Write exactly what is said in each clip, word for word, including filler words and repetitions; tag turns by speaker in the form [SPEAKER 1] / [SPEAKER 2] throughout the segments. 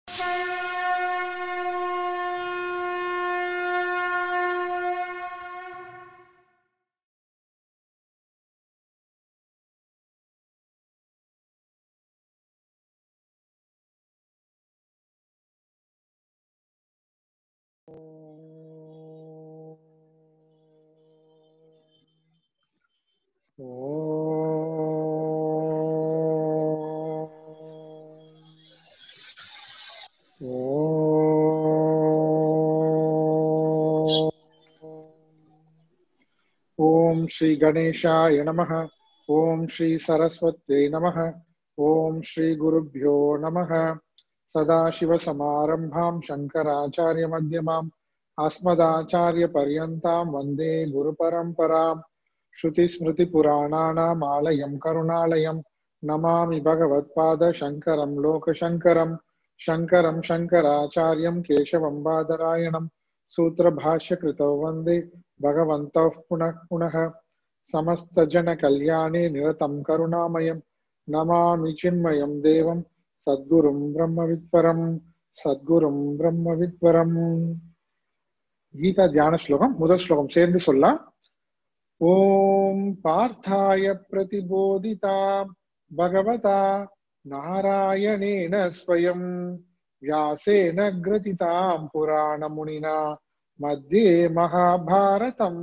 [SPEAKER 1] ओम श्री गणेशाय नमः। ओम श्री सरस्वत्यै नमः। ओम श्री गुरुभ्यो नमः। सदाशिवसमारम्भां शंकराचार्य मध्यमाम् अस्मदाचार्य पर्यन्तां वन्दे गुरुपरम्पराम्। श्रुतिस्मृतिपुराणानाम् आलयं करुणालयं नमामि भगवत्पाद शंकरं लोकशंकरं। शंकरं शंकराचार्यं केशवं बादरायणं सूत्रभाष्यकृतौ वन्दे भगवन्तौ पुनः पुनः। समस्त जन कल्याणे निरतं करुणामयं नमामि चिन्मयं देवं सद्गुरुं ब्रह्मविद्वरं सद्गुरुं ब्रह्मविद्वरं। गीता ध्यान श्लोकम முதல் ஸ்லோகம் சேர்ந்து சொல்லலாம். ஓம் பார்த்தாய பிரதிபோதிதா பகவதா நாராயணேன ஸ்வயம் व्यासेन ग्रथितां पुराणमुनिना मध्ये महाभारतम्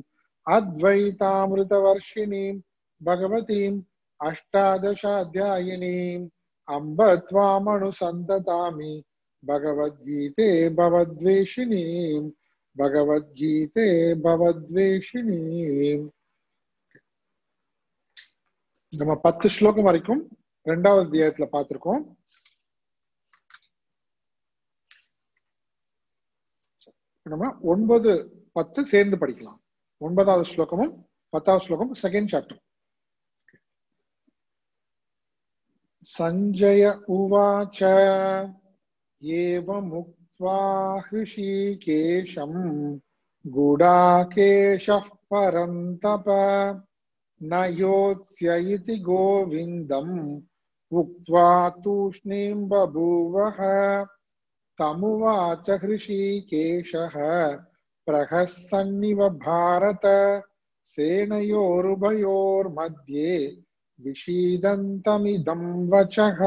[SPEAKER 1] अद्वैतामृतवर्षिणीं भगवतीम् अष्टादशाध्यायिनीम् अम्ब त्वामनुसन्ततामि भगवद्गीते भवद्वेषिणीम् भगवद्गीते भवद्वेषिणीम्. நம்ம பத்து ஸ்லோகம் வரைக்கும் இரண்டாவது அத்தியாயத்துல பார்த்திருக்கோம். நம்ம ஒன்பது பத்து சேர்ந்து படிக்கலாம். ஒன்பதாவது ஸ்லோகமும் பத்தாவது ஸ்லோகம் செகண்ட் சாப்டர். சஞ்சய உவாச்ச ஏவமுக்த்வா ஹ்ருஷிகேஷம் குடாகேஷः பரந்தப ந யோத்ஸ்ய இதி கோவிந்தம் உக்த்வா தூஷ்ணீம் பபூவஹ. तमुवाच हृषीकेशः प्रहसन्निव भारत सेनयोरुभयोर्मध्ये विषीदन्तमिदं वचः.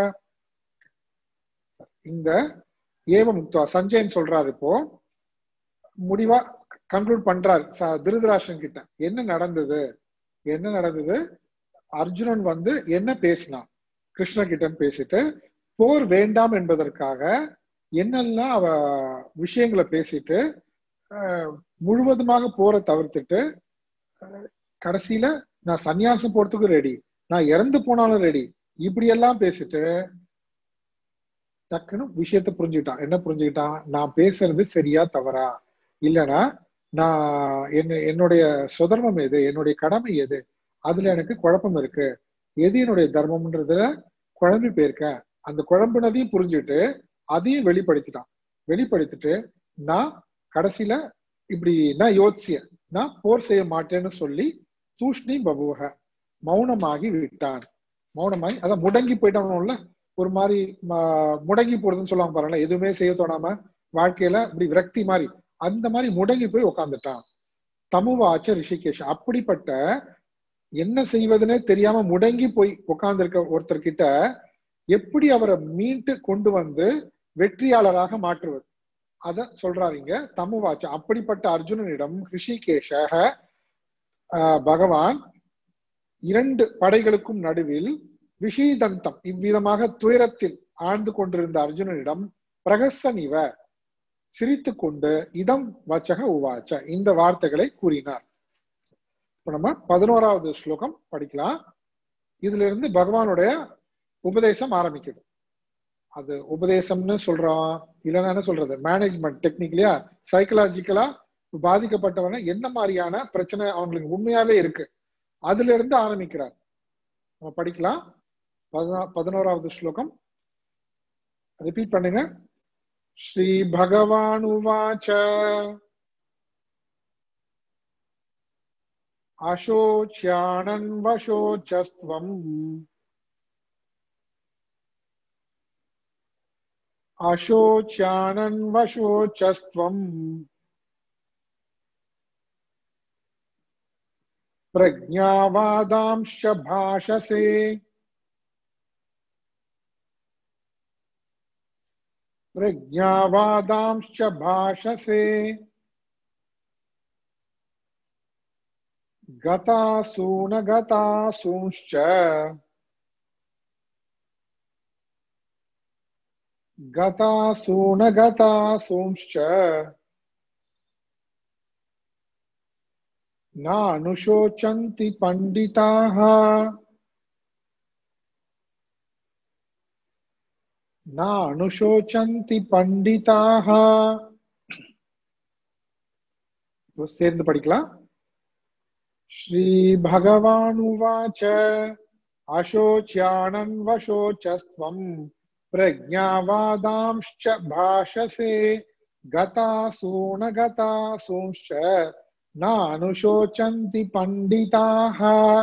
[SPEAKER 1] இந்த ஏவமுக்த்வா சஞ்சயன் சொல்றாரு. இப்போ முடிவா கன்க்ளூட் பண்றாரு திருதராஷ்டிரன் கிட்ட. என்ன நடந்தது என்ன நடந்தது அர்ஜுனன் வந்து என்ன பேசினான் கிருஷ்ண கிட்ட பேசிட்டு போர் வேண்டாம் என்பதற்காக என்னெல்லாம் அவ விஷயங்களை பேசிட்டு முழுவதுமாக போரை தவிர்த்துட்டு கடைசியில நான் சன்னியாசம் போறதுக்கு ரெடி, நான் இறந்து போனாலும் ரெடி, இப்படி எல்லாம் பேசிட்டு டக்குன்னு விஷயத்த புரிஞ்சுக்கிட்டான். என்ன புரிஞ்சுக்கிட்டான்? நான் பேசுறது சரியா தவறா, இல்லைன்னா நான் என்ன என்னுடைய சுதர்மம் எது, என்னுடைய கடமை எது, அதுல எனக்கு குழப்பம் இருக்கு, எது என்னுடைய தர்மம்ன்றதுல குழம்பி போயிருக்கேன். அந்த குழம்புனதையும் புரிஞ்சுட்டு அதையும் வெளிப்படுத்திட்டான். வெளிப்படுத்திட்டு நான் கடைசியில இப்படி நான் யோசிய நான் போர் செய்ய மாட்டேன்னு சொல்லி தூஷ்ணி பபுவக மௌனமாகி விட்டான். மௌனமாகி அதான் முடங்கி போயிட்டான்ல, ஒரு மாதிரி முடங்கி போறதுன்னு சொல்லுவாங்க பாருங்களா, எதுவுமே செய்ய தோணாம வாழ்க்கையில இப்படி விரக்தி மாதிரி, அந்த மாதிரி முடங்கி போய் உட்காந்துட்டான். தமுவாச்ச ரிஷிகேஷ், அப்படிப்பட்ட என்ன செய்வதுன்னே தெரியாம முடங்கி போய் உட்கார்ந்துருக்க ஒருத்தர்கிட்ட எப்படி அவரை மீண்டு கொண்டு வந்து வெற்றியாளராக மாற்றுவது, அத சொல்றாருங்க. தமுவாச்ச, அப்படிப்பட்ட அர்ஜுனனிடம் ரிஷிகேஷ பகவான் இரண்டு படைகளுக்கும் நடுவில் விஷீதந்தம் இவ்விதமாக துயரத்தில் ஆழ்ந்து கொண்டிருந்த அர்ஜுனனிடம் பிரகசனிவ சிரித்து கொண்டு இதம் வச்சக உவாச்ச இந்த வார்த்தைகளை கூறினார். இப்ப நம்ம பதினோராவது ஸ்லோகம் படிக்கலாம். இதுல இருந்து பகவானுடைய உபதேசம் ஆரம்பிக்குது. அது உபதேசம்னு சொல்றோம், இல்லைன்னா என்ன சொல்றது, மேனேஜ்மெண்ட் டெக்னிக்கலியா சைக்கலாஜிக்கலா பாதிக்கப்பட்டவன என்ன மாதிரியான பிரச்சனை அவங்களுக்கு உண்மையாவே இருக்கு, அதுல இருந்து ஆரம்பிக்கிறார். நம்ம படிக்கலாம். பதினோராவது ஸ்லோகம் ரிப்பீட் பண்ணுங்க. ஸ்ரீ பகவான் உவாச்ச அசோச்யானன் வசோச்சஸ்த்வம் அசோச்யானன்வசோச்சஸ்த்வம் பிரஜ்ஞாவாதாம்ஷ பாஷசே பிரஜ்ஞாவாதாம்ஷ பாஷசே கதாசூன கதாசூன்ஷ்ச கதாசூன கதாசூன்ஷ்ச ந அனுஷோச்சந்தி பண்டிதாः ந அனுஷோச்சந்தி பண்டிதாः. சேர்ந்து படிக்கலாம். ஸ்ரீ பகவானுவாச்ச அசோச்யானன்வசோச்சஸ்த்வம் பிரஜ்ஞாவாதாம்ஷ்ச பாஷசே கதாசூன கதாசூன்ஷ்ச ந அனுஷோச்சந்தி பண்டிதாः.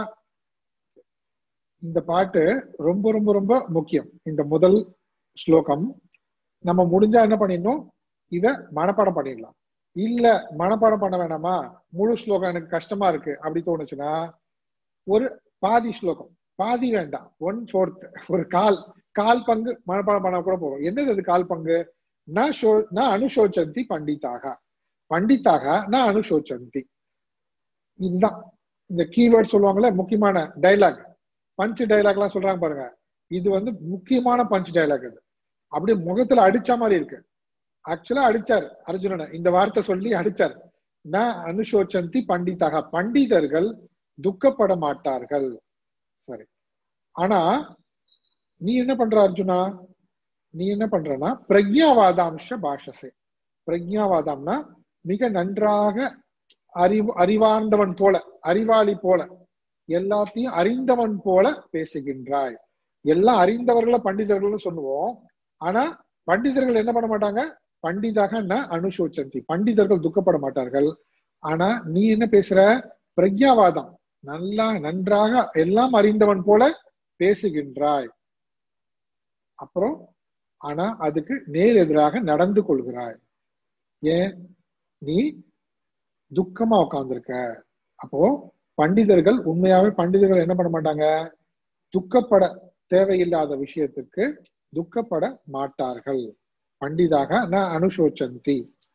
[SPEAKER 1] இந்த பாட்டு ரொம்ப ரொம்ப ரொம்ப முக்கியம். இந்த முதல் ஸ்லோகம் நம்ம முடிஞ்சா என்ன பண்ணிடணும், இத மனப்பாடம் பண்ணிடலாம். இல்ல மனப்பாடம் பண்ண வேணாமா, முழு ஸ்லோகம் எனக்கு கஷ்டமா இருக்கு அப்படி தோணுச்சுன்னா ஒரு பாதி ஸ்லோகம், பாதி வேண்டாம், ஒன் ஃபோர்த், ஒரு கால் கால் பங்கு மனப்பாடம் பண்ணா கூட போகும். என்னது அது கால் பங்கு? ந ஷோ ந அனுஷோச்சந்தி பண்டிதாக, பண்டிதாக ந அனுஷோச்சந்தி. இதுதான் இந்த கீவேர்ட் சொல்லுவாங்கல்ல, முக்கியமான டைலாக், பஞ்ச் டைலாக் எல்லாம் சொல்றாங்க பாருங்க. இது வந்து முக்கியமான பஞ்ச் டைலாக். இது அப்படியே முகத்துல அடிச்ச மாதிரி இருக்கு. ஆக்சுவலா அடிச்சார் அர்ஜுனனை, இந்த வார்த்தை சொல்லி அடிச்சார். ந அனுஷோச்சந்தி பண்டிதாக, பண்டிதர்கள் துக்கப்பட மாட்டார்கள். சரி, ஆனா நீ என்ன பண்ற அர்ஜுனா, நீ என்ன பண்றனா பிரக்ஞாவாதாம்ஷ பாஷசே. பிரக்ஞாவாதம்னா மிக நன்றாக அறிவு அறிவார்ந்தவன் போல, அறிவாளி போல, எல்லாத்தையும் அறிந்தவன் போல பேசுகின்றாய். எல்லாம் அறிந்தவர்களை பண்டிதர்கள் சொல்லுவோம். ஆனா பண்டிதர்கள் என்ன பண்ண மாட்டாங்க, பண்டிதாக ந அனுஷோச்சந்தி, பண்டிதர்கள் துக்கப்பட மாட்டார்கள். ஆனா நீ என்ன பேசுற, பிரக்ஞாவாதம், நல்லா நன்றாக எல்லாம் அறிந்தவன் போல பேசுகின்றாய். அப்புறம் ஆனா அதுக்கு நேர் எதிராக நடந்து கொள்கிறாய். ஏன், நீ துக்கமா உட்கார்ந்துருக்க. அப்போ பண்டிதர்கள் உண்மையாவே பண்டிதர்கள் என்ன பண்ண மாட்டாங்க, துக்கப்பட தேவையில்லாத விஷயத்துக்கு துக்கப்பட மாட்டார்கள். பண்டிதாக ந அனுஷோச்சந்தி.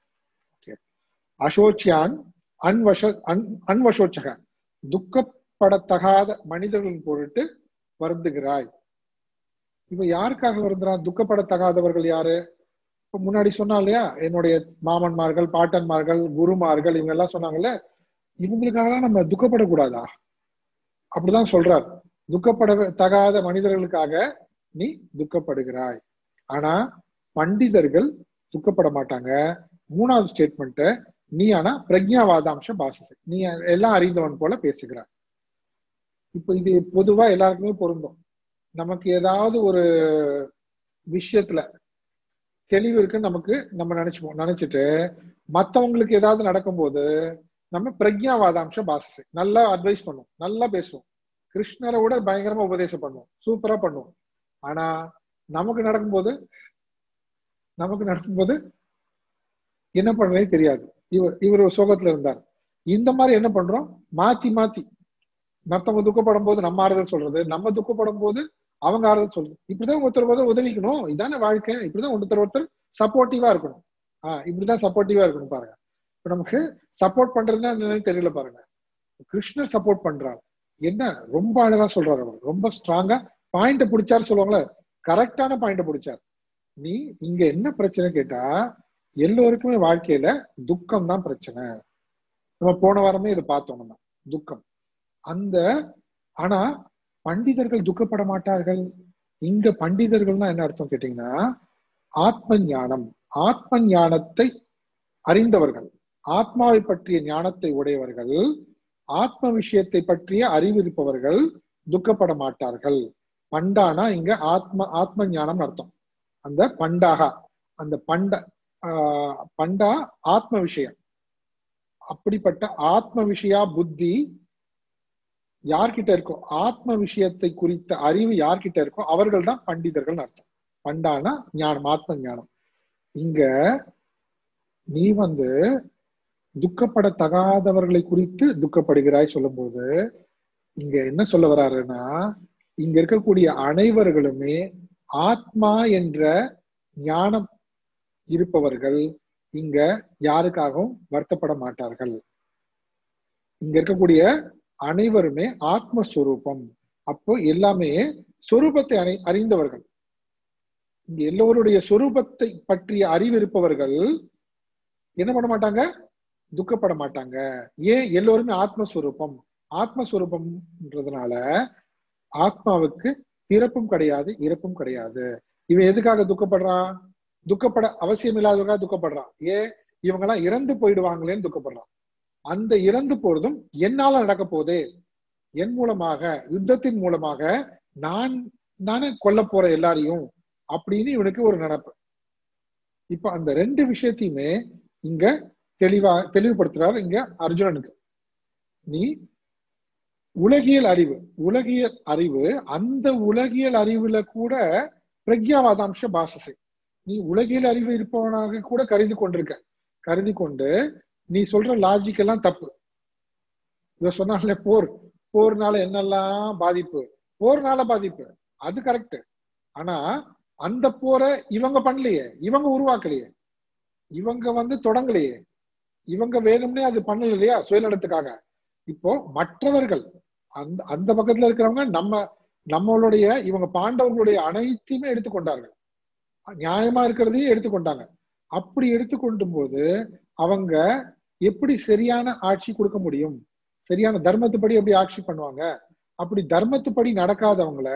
[SPEAKER 1] அசோச்சியான் அன்வஷ அன்வசோச்சக, துக்கப்படத்தகாத மனிதர்களின் பொருட்டு வருந்துகிறாய். இப்ப யாருக்காக வருந்துறான், துக்கப்படத்தகாதவர்கள் யாரு? இப்ப முன்னாடி சொன்னா இல்லையா, என்னுடைய மாமன்மார்கள், பாட்டன்மார்கள், குருமார்கள், இவங்க எல்லாம் சொன்னாங்கல்ல, இவங்களுக்காக நம்ம துக்கப்படக்கூடாதா? அப்படிதான் சொல்றார். துக்கப்பட தகாத மனிதர்களுக்காக நீ துக்கப்படுகிறாய். ஆனா பண்டிதர்கள் துக்கப்பட மாட்டாங்க. மூணாவது ஸ்டேட்மெண்ட், நீ ஆனா பிரக்ஞாவாதாம்ச பாஷசே, நீ எல்லாம் அறிந்தவன் போல பேசுகிறாய். இப்ப இது பொதுவா எல்லாருக்குமே பொருந்தும். நமக்கு ஏதாவது ஒரு விஷயத்துல தெளிவு இருக்குன்னு நமக்கு நம்ம நினைச்சுப்போம். நினைச்சிட்டு மத்தவங்களுக்கு ஏதாவது நடக்கும்போது நம்ம பிரக்ஞாவாதாம்ச பாஷசே, நல்லா அட்வைஸ் பண்ணுவோம், நல்லா பேசுவோம், கிருஷ்ணரை விட பயங்கரமா உபதேசம் பண்ணுவோம், சூப்பரா பண்ணுவோம். ஆனா நமக்கு நடக்கும்போது நமக்கு நடக்கும்போது என்ன பண்றதே தெரியாது. இவர் இவர் ஒரு சோகத்துல இருந்தார். இந்த மாதிரி என்ன பண்றோம், மாத்தி மாத்தி மத்தவங்க துக்கப்படும் போது நம்ம ஆறுதல் சொல்றது, நம்ம துக்கப்படும் போது அவங்க ஆறுதல் சொல்றது. இப்படிதான் ஒருத்தர் ஒருத்தர் உதவிக்கணும், இதான வாழ்க்கை. இப்படிதான் ஒருத்தர் ஒருத்தர் சப்போர்ட்டிவா இருக்கணும். ஆஹ் இப்படிதான் சப்போர்ட்டிவா இருக்கணும். பாருங்க, இப்ப நமக்கு சப்போர்ட் பண்றதுன்னா என்னன்னு தெரியல. பாருங்க, கிருஷ்ணர் சப்போர்ட் பண்றாரு. என்ன ரொம்ப அழகா சொல்றாரு அவர், ரொம்ப ஸ்ட்ராங்கா பாயிண்ட பிடிச்சாரு சொல்லுவாங்களே, கரெக்டான பாயிண்ட பிடிச்சார். நீ இங்க என்ன பிரச்சனை கேட்டா, எல்லோருக்குமே வாழ்க்கையில துக்கம் தான் பிரச்சனை. நம்ம போன வாரமே இதை பார்த்தோம். நம்ம துக்கம் அந்த, ஆனா பண்டிதர்கள் துக்கப்பட மாட்டார்கள். இங்க பண்டிதர்கள்னா என்ன அர்த்தம் கேட்டீங்கன்னா, ஆத்ம ஞானம், ஆத்ம ஞானத்தை அறிந்தவர்கள், ஆத்மாவை பற்றிய ஞானத்தை உடையவர்கள், ஆத்ம விஷயத்தை பற்றிய அறிவு இருப்பவர்கள் துக்கப்பட மாட்டார்கள். பண்டானா இங்க ஆத்ம ஆத்ம ஞானம் அர்த்தம். அந்த பண்டாக, அந்த பண்ட ஆஹ் பண்டா ஆத்ம விஷயம். அப்படிப்பட்ட ஆத்ம விஷயா புத்தி யார்கிட்ட இருக்கோ, ஆத்ம விஷயத்தை குறித்த அறிவு யார்கிட்ட இருக்கோ அவர்கள் தான் பண்டிதர்கள் அர்த்தம். பண்டானா ஞானம், ஆத்ம ஞானம். இங்க நீ வந்து துக்கப்படத்தகாதவர்களை குறித்து துக்கப்படுகிறாய் சொல்லும் போது இங்க என்ன சொல்ல வர்றாருன்னா, இங்க இருக்கக்கூடிய அனைவர்களுமே ஆத்மா என்ற ஞானம் இருப்பவர்கள் இங்க யாருக்காகவும் வருத்தப்பட மாட்டார்கள். இங்க இருக்கக்கூடிய அனைவருமே ஆத்மஸ்வரூபம். அப்போ எல்லாமே சொரூபத்தை அறி அறிந்தவர்கள் இங்க எல்லோருடைய சொரூபத்தை பற்றிய அறிவு இருப்பவர்கள் என்ன பண்ண மாட்டாங்க, துக்கப்பட மாட்டாங்க. ஏன்? எல்லோருமே ஆத்மஸ்வரூபம். ஆத்மஸ்வரூபம்ன்றதுனால ஆத்மாவுக்கு பிறப்பும் கிடையாது, இறப்பும் கிடையாது. இவன் எதுக்காக துக்கப்படுறான்? துக்கப்பட அவசியம் இல்லாதவங்க துக்கப்படுறான். ஏன்? இவங்க எல்லாம் இறந்து போயிடுவாங்களேன்னு துக்கப்படுறான். அந்த இறந்து போறதும் என்னால நடக்க போதே, என் மூலமாக, யுத்தத்தின் மூலமாக நான் தானே கொல்ல போற எல்லாரையும் அப்படின்னு இவனுக்கு ஒரு நினைப்பு. இப்ப அந்த ரெண்டு விஷயத்தையுமே இங்க தெளிவா தெளிவுபடுத்துறாரு இங்க அர்ஜுனனுக்கு. நீ உலகியல் அறிவு உலகியல் அறிவு அந்த உலகியல் அறிவுல கூட பிரக்யாவாதாம்ச பாசசை, நீ உலகியல் அறிவு இருப்பவனாக கூட கருதி கொண்டிருக்க. கருதி கொண்டு நீ சொல்ற லாஜிக் எல்லாம் தப்பு. இவ சொன்னாலே போர் போர்னால என்னெல்லாம் பாதிப்பு, போர்னால பாதிப்பு, அது கரெக்ட். ஆனா அந்த போரை இவங்க பண்ணலையே, இவங்க உருவாக்கலையே, இவங்க வந்து தொடங்கலையே, இவங்க வேணும்னே அது பண்ணல இல்லையா சுயநலத்துக்காக. இப்போ மற்றவர்கள் அந்த அந்த பக்கத்துல இருக்கிறவங்க நம்ம நம்மளுடைய இவங்க பாண்டவர்களுடைய அனைத்தையுமே எடுத்துக்கொண்டார்கள், நியாயமா இருக்கிறதையும் எடுத்துக்கொண்டாங்க. அப்படி எடுத்துக்கொண்டும் போது அவங்க எப்படி சரியான ஆட்சி கொடுக்க முடியும்? சரியான தர்மத்துப்படி எப்படி ஆட்சி பண்ணுவாங்க? அப்படி தர்மத்துப்படி நடக்காதவங்கள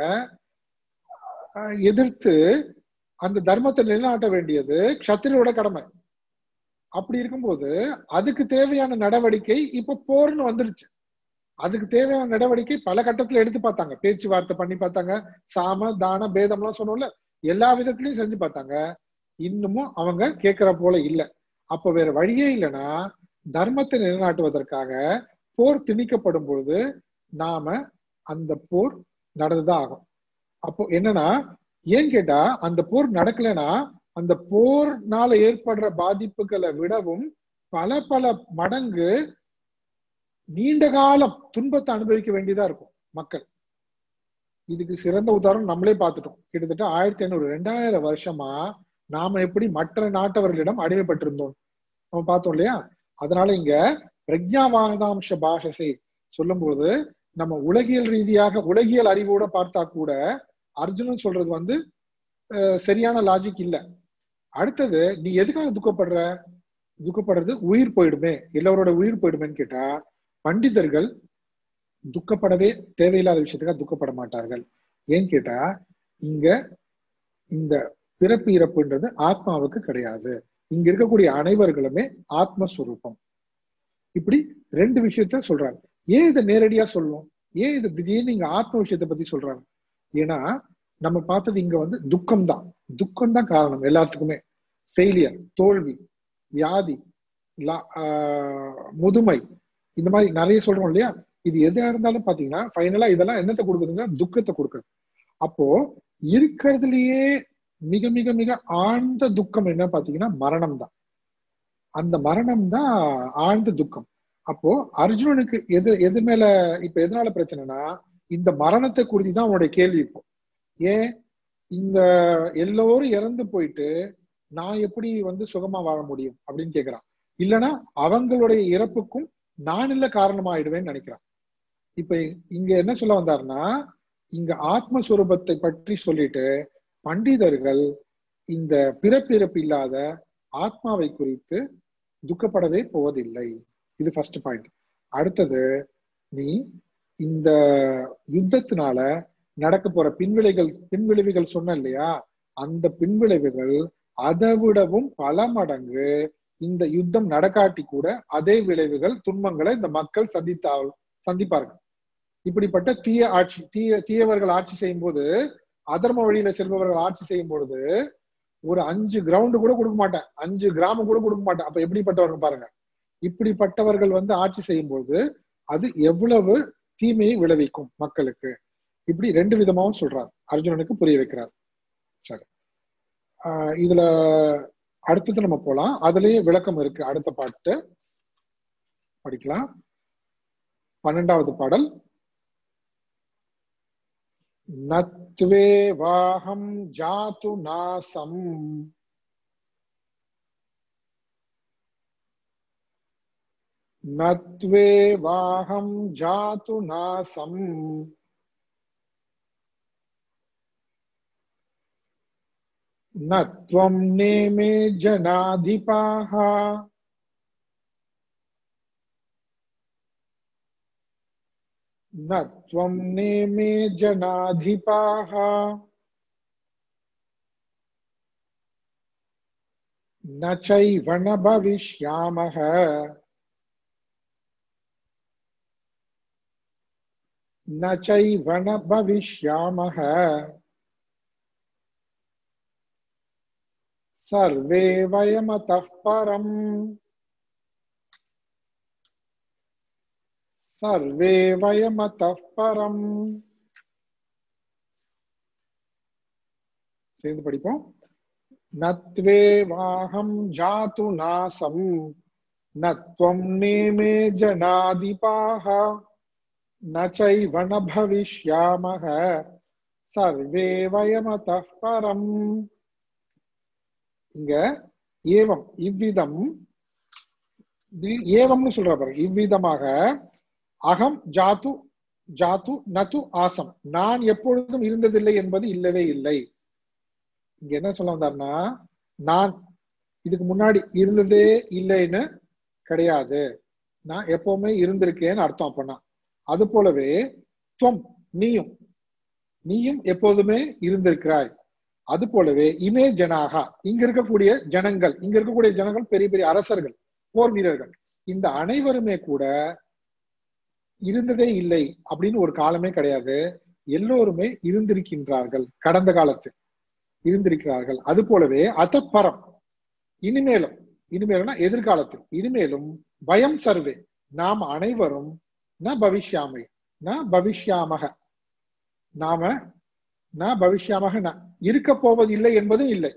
[SPEAKER 1] எதிர்த்து அந்த தர்மத்தை நிலைநாட்ட வேண்டியது க்ஷத்திரியோட கடமை. அப்படி இருக்கும்போது அதுக்கு தேவையான நடவடிக்கை இப்ப போர்னு வந்துருச்சு. அதுக்கு தேவையான நடவடிக்கை பல கட்டத்துல எடுத்து பார்த்தாங்க, பேச்சுவார்த்தை பண்ணி பார்த்தாங்க, சாம தான பேதம் எல்லாம் சொன்னோம்ல, எல்லா விதத்திலையும் செஞ்சு பார்த்தாங்க. இன்னமும் அவங்க கேட்கிற போல இல்லை. அப்ப வேற வழியே இல்லைன்னா தர்மத்தை நிலைநாட்டுவதற்காக போர் திணிக்கப்படும் பொழுது நாம அந்த போர் நடந்துதான் ஆகும். அப்போ என்னன்னா, ஏன்னு கேட்டா அந்த போர் நடக்கலைன்னா அந்த போர்னால ஏற்படுற பாதிப்புகளை விடவும் பல பல மடங்கு நீண்ட காலம் துன்பத்தை அனுபவிக்க வேண்டியதா இருக்கும் மக்கள். இதுக்கு சிறந்த உதாரணம் நம்மளே பார்த்துட்டோம். கிட்டத்தட்ட ஆயிரத்தி ஐநூறு ரெண்டாயிரம் வருஷமா நாம எப்படி மற்ற நாட்டவர்களிடம் அடிமைப்பட்டிருந்தோம் நம்ம பார்த்தோம் இல்லையா? அதனால இங்க பிரக்ஞாவாதாம்ச பாஷசை சொல்லும் போது நம்ம உலகியல் ரீதியாக உலகியல் அறிவோட பார்த்தா கூட அர்ஜுனன் சொல்றது வந்து சரியான லாஜிக் இல்ல. அடுத்தது, நீ எதுக்காக துக்கப்படுற? துக்கப்படுறது உயிர் போயிடுமே, எல்லோரோட உயிர் போயிடுமேன்னு கேட்டா பண்டிதர்கள் துக்கப்படவே தேவையில்லாத விஷயத்துக்காக துக்கப்பட மாட்டார்கள். ஏன்னு கேட்டா இங்க இந்த பிறப்பு இறப்புன்றது ஆத்மாவுக்கு கிடையாது. இங்க இருக்கக்கூடிய அனைவர்களுமே ஆத்மஸ்வரூபம். இப்படி ரெண்டு விஷயத்த சொல்றாங்க. ஏன் இதை நேரடியா சொல்லணும்? ஏன் இது திடீர்னு இங்க ஆத்ம விஷயத்தை பத்தி சொல்றாங்க? ஏன்னா நம்ம பார்த்தது இங்க வந்து துக்கம் தான். துக்கம் தான் காரணம் எல்லாத்துக்குமே. ஃபெயிலியர், தோல்வி, வியாதி, முதுமை, இந்த மாதிரி நிறைய சொல்றோம் இல்லையா? இது எதா இருந்தாலும் பாத்தீங்கன்னா ஃபைனலா இதெல்லாம் என்னத்தை கொடுக்குதுன்னா துக்கத்தை கொடுக்குது. அப்போ இருக்கிறதுலயே மிக மிக மிக ஆழ்ந்த துக்கம் என்ன பாத்தீங்கன்னா மரணம் தான். அந்த மரணம் தான் ஆழ்ந்த துக்கம். அப்போ அர்ஜுனனுக்கு எது எது மேல இப்ப எதனால பிரச்சனைனா இந்த மரணத்தை குறித்து தான் அவனுடைய கேள்வி. இப்போ ஏன் இந்த எல்லோரும் இறந்து போயிட்டு நான் எப்படி வந்து சுகமா வாழ முடியும் அப்படின்னு கேக்குறான். இல்லைன்னா அவங்களுடைய இறப்புக்கும் நான் இல்ல காரணமாயிடுவேன்னு நினைக்கிறான். இப்ப இங்க என்ன சொல்ல வந்தாருன்னா, இங்க ஆத்மஸ்வரூபத்தை பற்றி சொல்லிட்டு பண்டிதர்கள் இந்த பிறப்பிறப்பு இல்லாத ஆத்மாவை குறித்து துக்கப்படவே போவதில்லை. இது ஃபர்ஸ்ட் பாயிண்ட். அடுத்தது, நீ இந்த யுத்தத்தினால நடக்க போற பின்விளைகள் பின்விளைவுகள் சொன்ன இல்லையா, அந்த பின்விளைவுகள் அதை விடவும் பல மடங்கு இந்த யுத்தம் நடக்காட்டி கூட அதே விளைவுகள் துன்பங்களை இந்த மக்கள் சந்தித்தா சந்திப்பார்கள். இப்படிப்பட்ட தீய ஆட்சி தீய தீயவர்கள் ஆட்சி செய்யும் போது, அதர்ம வழியில செல்பவர்கள் ஆட்சி செய்யும் பொழுது ஒரு அஞ்சு கிரவுண்டு கூட கொடுக்க மாட்டேன், அஞ்சு கிராமம் கூட கொடுக்க மாட்டேன். அப்ப எப்படிப்பட்டவர்கள் பாருங்க. இப்படிப்பட்டவர்கள் வந்து ஆட்சி செய்யும் போது அது எவ்வளவு தீமையை விளைவிக்கும் மக்களுக்கு. இப்படி ரெண்டு விதமாவும் சொல்றார், அர்ஜுனனுக்கு புரிய வைக்கிறார். சரி, ஆஹ் இதுல அடுத்தது நம்ம போலாம். அதுலயே விளக்கம் இருக்கு. அடுத்த பாட்டு படிக்கலாம். பன்னெண்டாவது பாடல். நத்வே வாஹம் ஜாது நாசம் நத்வே வாஹம் ஜாது நாசம் நத்வம் நேமே ஜனாதிபாஹ நத்வம் நேமே ஜனாதிபாஹ ந சைவ ந பவிஷ்யாமஹ ந சைவ ந பவிஷ்யாமஹ சர்வே வயமதः பரம் சர்வே வயமதः பரம். சேர்ந்து படிப்போம். நத்வே வாஹம் ஜாது நாசம் நத்வம் நேமே ஜனாதிபாஹ ந சைவ ந பவிஷ்யாமஹ சர்வே வயமதः பரம். இங்க ஏவம் இவ்விதம் ஏவம்னு சொல்ற பாருங்க. இவ்விதமாக அகம் ஜாத்து ஜாத்து நது ஆசம், நான் எப்பொழுதும் இருந்ததில்லை என்பது இல்லவே இல்லை. இங்க என்ன சொல்ல வந்தார்னா, நான் இதுக்கு முன்னாடி இருந்ததே இல்லைன்னு கிடையாது, நான் எப்பவுமே இருந்திருக்கேன்னு அர்த்தம். அப்பனா அது போலவே துவம் நீயும் நீயும் எப்போதுமே இருந்திருக்கிறாய். அது போலவே இமே ஜனாகா, இங்க இருக்கக்கூடிய ஜனங்கள், இங்க இருக்கக்கூடிய ஜனங்கள் பெரிய பெரிய அரசர்கள், போர் வீரர்கள், இந்த அனைவருமே கூட இருந்ததே இல்லை அப்படின்னு ஒரு காலமே கிடையாது. எல்லோருமே இருந்திருக்கின்றார்கள், கடந்த காலத்தில் இருந்திருக்கிறார்கள். அது போலவே அதப்பரம், இனிமேலும், இனிமேலும்னா எதிர்காலத்தில், இனிமேலும் பயம் சர்வே, நாம் அனைவரும் ந பவிஷ்யாமை ந பவிஷ்யாமக நாம ந பவிஷ்யாமக இருக்க போவது இல்லை என்பதும் இல்லை.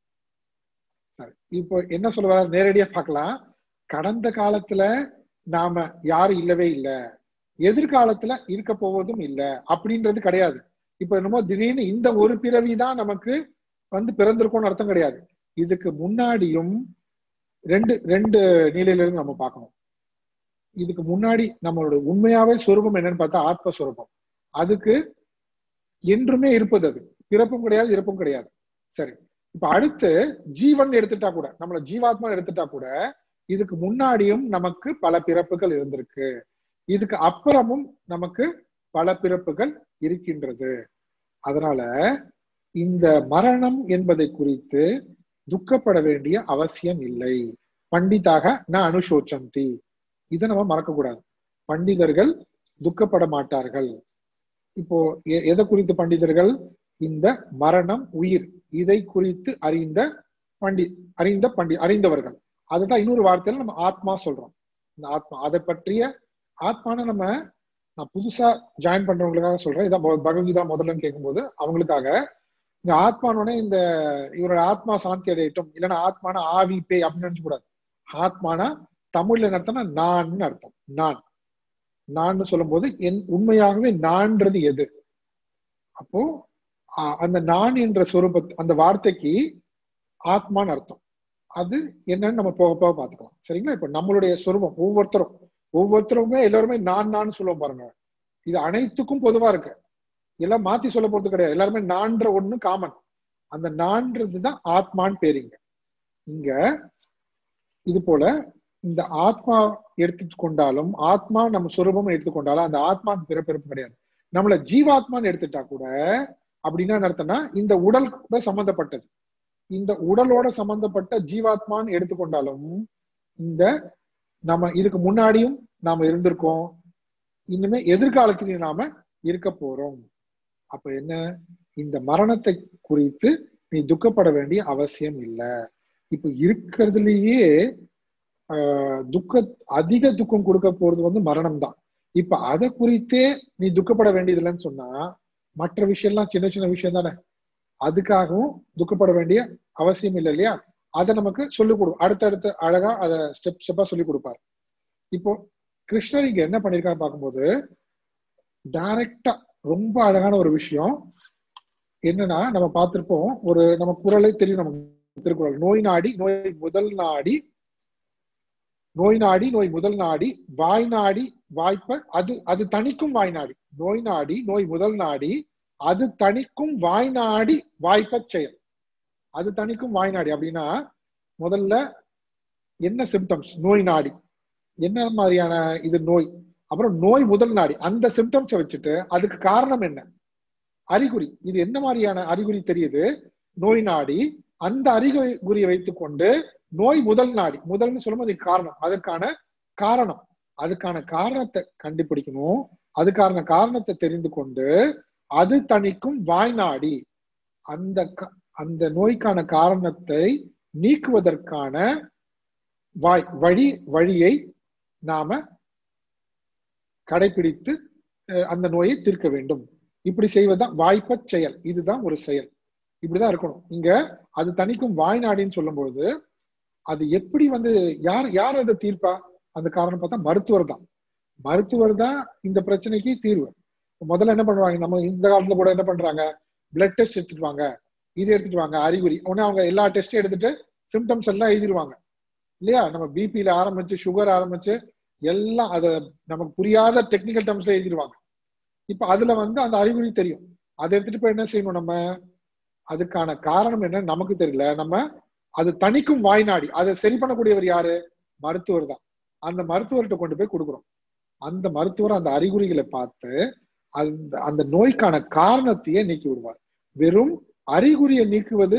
[SPEAKER 1] சரி, இப்போ என்ன சொல்லுவார் நேரடியா பார்க்கலாம். கடந்த காலத்துல நாம யாரும் இல்லவே இல்லை, எதிர்காலத்துல இருக்க போவதும் இல்லை அப்படின்றது கிடையாது. இப்ப என்னமோ திடீர்னு இந்த ஒரு பிறவிதான் நமக்கு வந்து பிறந்திருக்கோம்னு அர்த்தம் கிடையாது. இதுக்கு முன்னாடியும் ரெண்டு ரெண்டு நிலையில இருந்து நம்ம பார்க்கணும். இதுக்கு முன்னாடி நம்மளோட உண்மையாவே சொரூபம் என்னன்னு பார்த்தா ஆத்மஸ்வரூபம். அதுக்கு என்றுமே இருப்பது, அது பிறப்பும் கிடையாது இறப்பும் கிடையாது. சரி, இப்ப அடுத்து ஜீவன் எடுத்துட்டா கூட, நம்மள ஜீவாத்மா எடுத்துட்டா கூட, இதுக்கு முன்னாடியும் நமக்கு பல பிறப்புகள் இருந்திருக்கு, இதுக்கு அப்புறமும் நமக்கு பல பிறப்புகள் இருக்கின்றது. அதனால இந்த மரணம் என்பதை குறித்து துக்கப்பட வேண்டிய அவசியம் இல்லை. பண்டிதாக ந அனுசோச்சந்தி, இதை நம்ம மறக்க கூடாது. பண்டிதர்கள் துக்கப்பட மாட்டார்கள். இப்போ எதை குறித்து பண்டிதர்கள்? இந்த மரணம், உயிர், இதை குறித்து அறிந்த பண்டி அறிந்த பண்டி அறிந்தவர்கள். அதுதான் இன்னொரு வார்த்தையில நம்ம ஆத்மா சொல்றோம். இந்த ஆத்மா, அதை பற்றிய ஆத்மான நம்ம, நான் புதுசா ஜாயின் பண்றவங்களுக்காக சொல்றேன், இதான் பகவத்கீதா முதல்ல கேட்கும்போது அவங்களுக்காக, இந்த ஆத்மானோட இந்த இவரோட ஆத்மா சாந்தி அடையட்டும், இல்லைன்னா ஆத்மான ஆவி பேய் அப்படின்னு நினைச்சு கூடாது. ஆத்மானா தமிழ்ல என்ன அர்த்தம்னா நான் அர்த்தம். நான் நான் சொல்லும் போது என் உண்மையாகவே நான்றது எது? அப்போ அந்த நான் என்ற சொரூப அந்த வார்த்தைக்கு ஆத்மான்னு அர்த்தம். அது என்னன்னு நம்ம போக போக பார்த்துக்கலாம். சரிங்களா? இப்ப நம்மளுடைய சொரூபம் ஒவ்வொருத்தரும் ஒவ்வொருத்தருமே எல்லாருமே நான் நான் சொல்லுவோம் பாருங்க. இது அனைத்துக்கும் பொதுவா இருக்கு, எல்லாம் மாத்தி சொல்ல போறது கிடையாது. எல்லாருமே நான்ற ஒண்ணு காமன். அந்த நான்றதுதான் ஆத்மான்னு பேருங்க. இங்க இது போல இந்த ஆத்மா எடுத்துக்கொண்டாலும், ஆத்மா நம்ம சொரூபம் எடுத்துக்கொண்டாலும் அந்த ஆத்மா பிறப்பிறப்பு கிடையாது. நம்மள ஜீவாத்மான்னு எடுத்துட்டா கூட அப்படின்னா அர்த்தம்னா இந்த உடல் கூட சம்பந்தப்பட்டது. இந்த உடலோட சம்பந்தப்பட்ட ஜீவாத்மான்னு எடுத்துக்கொண்டாலும் இந்த நம்ம இதுக்கு முன்னாடியும் நாம இருந்திருக்கோம், இன்னுமே எதிர்காலத்திலையும் நாம இருக்க போறோம். அப்ப என்ன, இந்த மரணத்தை குறித்து நீ துக்கப்பட வேண்டிய அவசியம் இல்லை. இப்ப இருக்கிறதுலயே ஆஹ் துக்க அதிக துக்கம் கொடுக்க போறது வந்து மரணம் தான். இப்ப அதை குறித்தே நீ துக்கப்பட வேண்டியது இல்லைன்னு சொன்னா, மற்ற விஷயம்லாம் சின்ன சின்ன விஷயம் தானே, அதுக்காகவும் துக்கப்பட வேண்டிய அவசியம் இல்லை இல்லையா? அதை நமக்கு சொல்லிக் கொடு அடுத்தடுத்து அழகா அதை ஸ்டெப் ஸ்டெப்பா சொல்லிக் கொடுப்பாரு. இப்போ கிருஷ்ணர் இங்க என்ன பண்ணிருக்காரு பார்க்கும்போது டைரக்டா ரொம்ப அழகான ஒரு விஷயம் என்னன்னா, நம்ம பார்த்திருப்போம், ஒரு நம்ம குறளை தெரியும், நமக்கு திருக்குறள், நோய் நாடி நோய் முதல் நாடி நோய் நாடி நோய் முதல் நாடி வாய் நாடி வாய்ப்ப அது அது தணிக்கும் வாய் நாடி. நோய் நாடி நோய் முதல் நாடி அது தணிக்கும் வாய் நாடி வாய்ப்ப செயல். அது தணிக்கும் வாய் நாடி அப்படின்னா முதல்ல என்ன சிம்டம்ஸ், நோய் நாடி என்ன மாதிரியான இது நோய், அப்புறம் நோய் முதல் நாடி அந்த சிம்டம்ஸை வச்சுட்டு அதுக்கு காரணம் என்ன, அறிகுறி, இது என்ன மாதிரியான அறிகுறி தெரியுது, நோய் நாடி அந்த அறிகுறியை வைத்துக் கொண்டு நோய் முதல் நாடி, முதல்னு சொல்லும்போது அதுக்கு காரணம், அதற்கான காரணம் அதுக்கான காரணத்தை கண்டுபிடிக்கணும். அதுக்கான காரணத்தை தெரிந்து கொண்டு அது தணிக்கும் வாய் நாடி அந்த அந்த நோய்க்கான காரணத்தை நீக்குவதற்கான வாய் வழி வழியை நாம கடைபிடித்து அந்த நோயை தீர்க்க வேண்டும். இப்படி செய்வதுதான் வாய்ப்ப செயல். இதுதான் ஒரு செயல், இப்படிதான் இருக்கணும். இங்க அது தணிக்கும் வாய்நாடின்னு சொல்லும்போது அது எப்படி வந்து யார் யார் அதை தீர்ப்பா, அந்த காரணம் பார்த்தா மருத்துவர் தான். மருத்துவர் தான் இந்த பிரச்சனைக்கு தீர்வு. முதல்ல என்ன பண்றாங்க, நம்ம இந்த காலத்துல கூட என்ன பண்றாங்க, பிளட் டெஸ்ட் எடுத்துட்டு வாங்க, இது எடுத்துட்டு வாங்க, அறிகுறி உடனே அவங்க எல்லா டெஸ்டும் எடுத்துட்டு சிம்டம்ஸ் எல்லாம் எழுதிடுவாங்க இல்லையா? நம்ம பிபியில ஆரம்பிச்சு சுகர் ஆரம்பிச்சு எல்லாம் அதை நமக்கு புரியாத டெக்னிக்கல் டேர்ம்ஸ்ல எழுதிடுவாங்க. இப்ப அதுல வந்து அந்த அறிகுறி தெரியும், அதை எடுத்துட்டு போய் என்ன செய்யணும், நம்ம அதுக்கான காரணம் என்ன நமக்கு தெரியல, நம்ம அது தணிக்கும் வாய்நாடி அதை சரி பண்ணக்கூடியவர் யாரு, மருத்துவர் தான். அந்த மருத்துவர்கிட்ட கொண்டு போய் கொடுக்குறோம். அந்த மருத்துவர் அந்த அறிகுறிகளை பார்த்து அந்த அந்த நோய்க்கான காரணத்தையே நீக்கி விடுவார். வெறும் அறிகுறியை நீக்குவது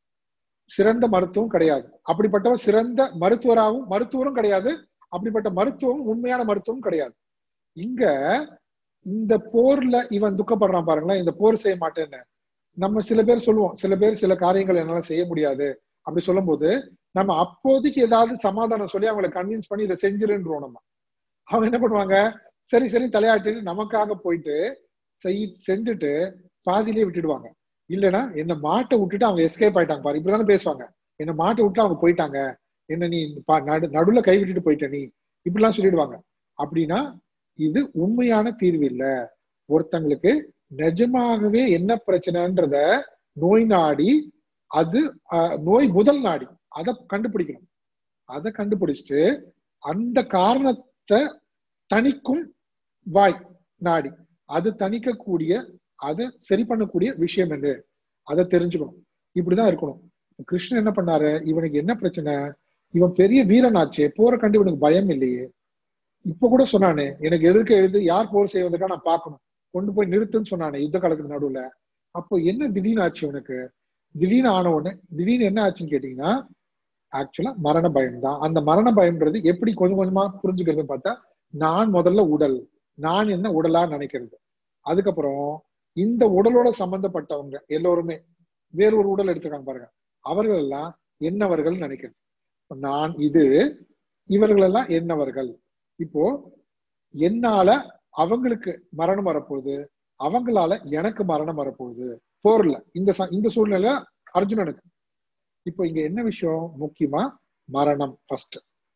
[SPEAKER 1] சிறந்த மருத்துவம் கிடையாது, அப்படிப்பட்டவர் சிறந்த மருத்துவராகவும் மருத்துவரும் கிடையாது, அப்படிப்பட்ட மருத்துவம் உண்மையான மருத்துவம் கிடையாது. இங்க இந்த போர்ல இவன் துக்கப்படுறான் பாருங்களேன், இந்த போர் செய்ய மாட்டேன்னு நம்ம சில பேர் சொல்லுவோம், சில பேர் சில காரியங்கள் என்னால செய்ய முடியாது அப்படி சொல்லும் போது நம்ம அப்போதைக்கு ஏதாவது சமாதானம் சொல்லி அவங்களை கன்வின்ஸ் பண்ணி இதை செஞ்சிருன்றோம். நம்ம அவங்க என்ன பண்ணுவாங்க, சரி சரி தலையாட்டிட்டு நமக்காக போயிட்டு செய் செஞ்சுட்டு பாதியிலே விட்டுடுவாங்க. இல்லைன்னா என்ன மாட்டை விட்டுட்டு அவங்க எஸ்கேப் ஆயிட்டாங்க பாரு, இப்படிதானே பேசுவாங்க, என்ன மாட்டை விட்டு அவங்க போயிட்டாங்க, என்ன நீ நடு நடுவுல கை விட்டுட்டு போயிட்ட நீ, இப்படிலாம் சொல்லிடுவாங்க. அப்படின்னா இது உண்மையான தீர்வு இல்லை. ஒருத்தங்களுக்கு நிஜமாகவே என்ன பிரச்சனைன்றத நோய் நாடி அது நோய் முதல் நாடி அதை கண்டுபிடிக்கணும். அதை கண்டுபிடிச்சிட்டு அந்த காரணத்தை தணிக்கும் வாய் நாடி அது தணிக்கக்கூடிய அதை சரி பண்ணக்கூடிய விஷயம் என்ன அதை தெரிஞ்சுக்கணும். இப்படிதான் இருக்கணும். கிருஷ்ணன் என்ன பண்ணாரு, இவனுக்கு என்ன பிரச்சனை, இவன் பெரிய வீரனாச்சே, போரை கண்டு இவனுக்கு பயம் இல்லையே, இப்ப கூட சொன்னானே எனக்கு எதிர்க்க எழுது யார் போர் செய்வதற்கா நான் பார்க்கணும், கொண்டு போய் நிறுத்துன்னு சொன்னானே யுத்த காலத்துக்கு நடுவுல. அப்போ என்ன திடீர்னு ஆச்சு உனக்கு, திடீர்னு ஆன உடனே திடீர்னு என்ன ஆச்சுன்னு கேட்டீங்கன்னா ஆக்சுவலா மரண பயம் தான். அந்த மரண பயம்ன்றது எப்படி கொஞ்சம் கொஞ்சமா புரிஞ்சுக்கிறது பார்த்தா, நான் முதல்ல உடல், நான் என்ன உடலா நினைக்கிறது, அதுக்கப்புறம் இந்த உடலோட சம்பந்தப்பட்டவங்க எல்லோருமே வேற ஒரு உடல் எடுத்துக்காங்க பாருங்க, அவர்கள் எல்லாம் என்னவர்கள் நினைக்கிறது, நான் இது, இவர்கள் எல்லாம் என்னவர்கள். இப்போ என்னால அவங்களுக்கு மரணம் வரப்போகுது, அவங்களால எனக்கு மரணம் வரப்போகுது போர்ல, இந்த இந்த சூழ்நிலை அர்ஜுனனுக்கு. இப்போ இங்க என்ன விஷயம் முக்கியமா, மரணம் ஃபர்ஸ்ட்,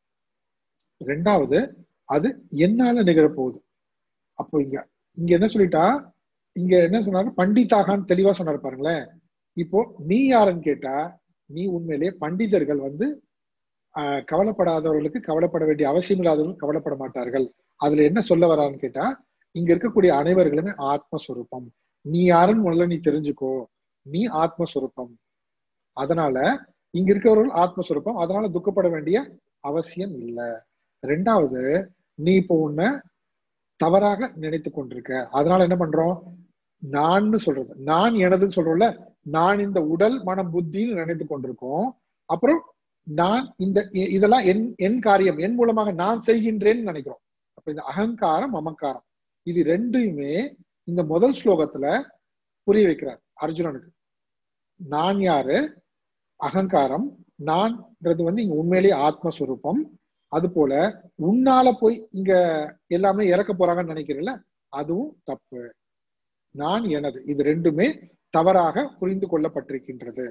[SPEAKER 1] ரெண்டாவது அது என்னால நிகழப்போகுது. அப்போ இங்க இங்க என்ன சொல்லிட்டா, இங்க என்ன சொன்னாரு, பண்டிதாகான்னு தெளிவா சொன்னாரு பாருங்களேன். இப்போ நீ யாருன்னு கேட்டா, நீ உண்மையிலேயே பண்டிதர்கள் வந்து ஆஹ் கவலைப்படாதவர்களுக்கு கவலைப்பட வேண்டிய அவசியம் இல்லாதவர்கள் கவலைப்பட மாட்டார்கள். அதுல என்ன சொல்ல வரான்னு கேட்டா, இங்க இருக்கக்கூடிய அனைவர்களுமே ஆத்மஸ்வரூபம், நீ யாருன்னு முதல்ல நீ தெரிஞ்சுக்கோ, நீ ஆத்மஸ்வரூபம், அதனால இங்க இருக்கிறவர்கள் ஆத்மஸ்வரூபம், அதனால துக்கப்பட வேண்டிய அவசியம் இல்லை. ரெண்டாவது, நீ இப்போ உன்னை தவறாக நினைத்து கொண்டிருக்க, அதனால என்ன பண்றோம், நான் சொல்றது, நான் எனதுன்னு சொல்றோம்ல, நான் இந்த உடல் மனம் புத்தின்னு நினைத்து கொண்டிருக்கோம். அப்புறம் நான் இந்த இதெல்லாம் என் என் காரியம், என் மூலமாக நான் செய்கின்றேன்னு நினைக்கிறோம். அப்ப இந்த அகங்காரம் மமக்காரம் இது ரெண்டையுமே இந்த முதல் ஸ்லோகத்துல புரிய வைக்கிறார் அர்ஜுனனுக்கு. நான் யாரு, அகங்காரம், நான்ன்றது வந்து இங்க உண்மையிலேயே ஆத்மஸ்வரூபம். அது போல உன்னால போய் இங்க எல்லாமே இறக்க போறாங்கன்னு நினைக்கிறீங்கள, அதுவும் தப்பு. நான் எனது, இது ரெண்டுமே தவறாக புரிந்து கொள்ளப்பட்டிருக்கின்றது.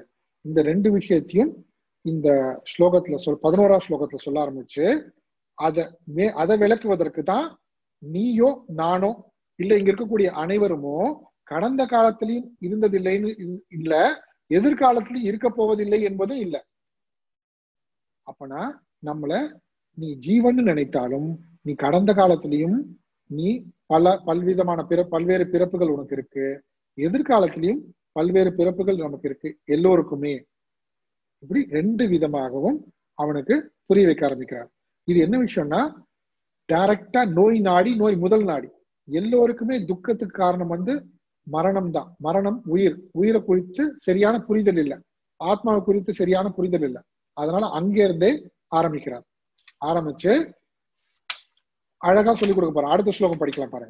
[SPEAKER 1] இந்த ரெண்டு விஷயத்தையும் இந்த ஸ்லோகத்துல சொல் பதினோரா ஸ்லோகத்துல சொல்ல ஆரம்பிச்சு அதை மே அதை விளக்குவதற்கு தான் நீயோ நானோ இல்ல இங்க இருக்கக்கூடிய அனைவருமோ கடந்த காலத்திலையும் இருந்ததில்லைன்னு இல்ல, எதிர்காலத்திலையும் இருக்க போவதில்லை என்பதும் இல்லை. அப்பனா நம்மள நீ ஜீவன் நினைத்தாலும் நீ கடந்த காலத்திலையும் நீ பல பல்விதமான பிற பல்வேறு பிறப்புகள் உனக்கு இருக்கு, எதிர்காலத்திலையும் பல்வேறு பிறப்புகள் நமக்கு இருக்கு எல்லோருக்குமே. இப்படி ரெண்டு விதமாகவும் அவனுக்கு புரிய வைக்க ஆரம்பிக்கிறார். இது என்ன விஷயம்னா, டைரக்டா நோய் நாடி, நோய் முதல் நாடி. எல்லோருக்குமே துக்கத்துக்கு காரணம் வந்து மரணம் தான். மரணம் உயிர், உயிரை குறித்து சரியான புரிதல் இல்லை, ஆத்மாவை குறித்து சரியான புரிதல் இல்லை. அதனால அங்க இருந்தே ஆரம்பிக்கிறார். ஆரம்பிச்சு அழகா சொல்லிக் கொடுக்க போறார். அடுத்த ஸ்லோகம் படிக்கலாம் பாருங்க.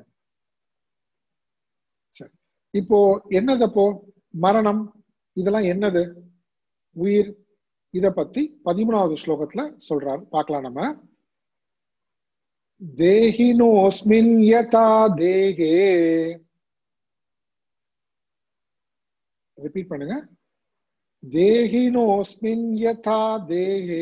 [SPEAKER 1] சரி, இப்போ என்னது அப்போ மரணம், இதெல்லாம் என்னது, உயிர், இத பத்தி பதிமூணாவது ஸ்லோகத்துல சொல்றாரு. பார்க்கலாம் நம்ம. தேஹினோஸ்மின் யதா தேஹே, ரிப்பீட் பண்ணுங்க. தேஹினோஸ்மின் யதா தேஹே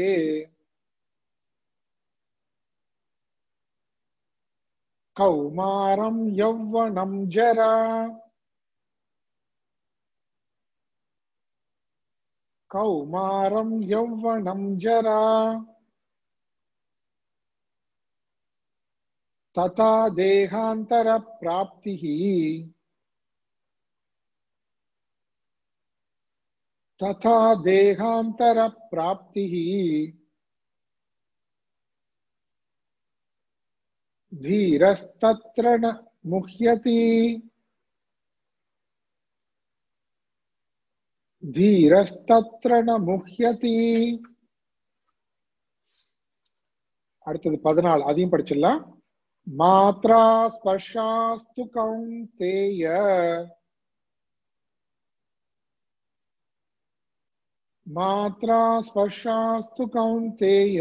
[SPEAKER 1] கௌமாரம் யௌவனம் ஜரா கௌமாரம் யௌவனம் ஜரா ததா தேகாந்தர பிராப்திஹி ததா தேகாந்தர பிராப்திஹி தீரஸ்தத்ர ந முஹ்யதி தீரஸ்தத்ர ந முஹ்யதி. அடுத்தது பதினாலு, அதையும் படிச்சிடலாம். மாத்ரா ஸ்பர்ஷாஸ்து கௌந்தேய மாத்ரா ஸ்பர்ஷாஸ்து கௌந்தேய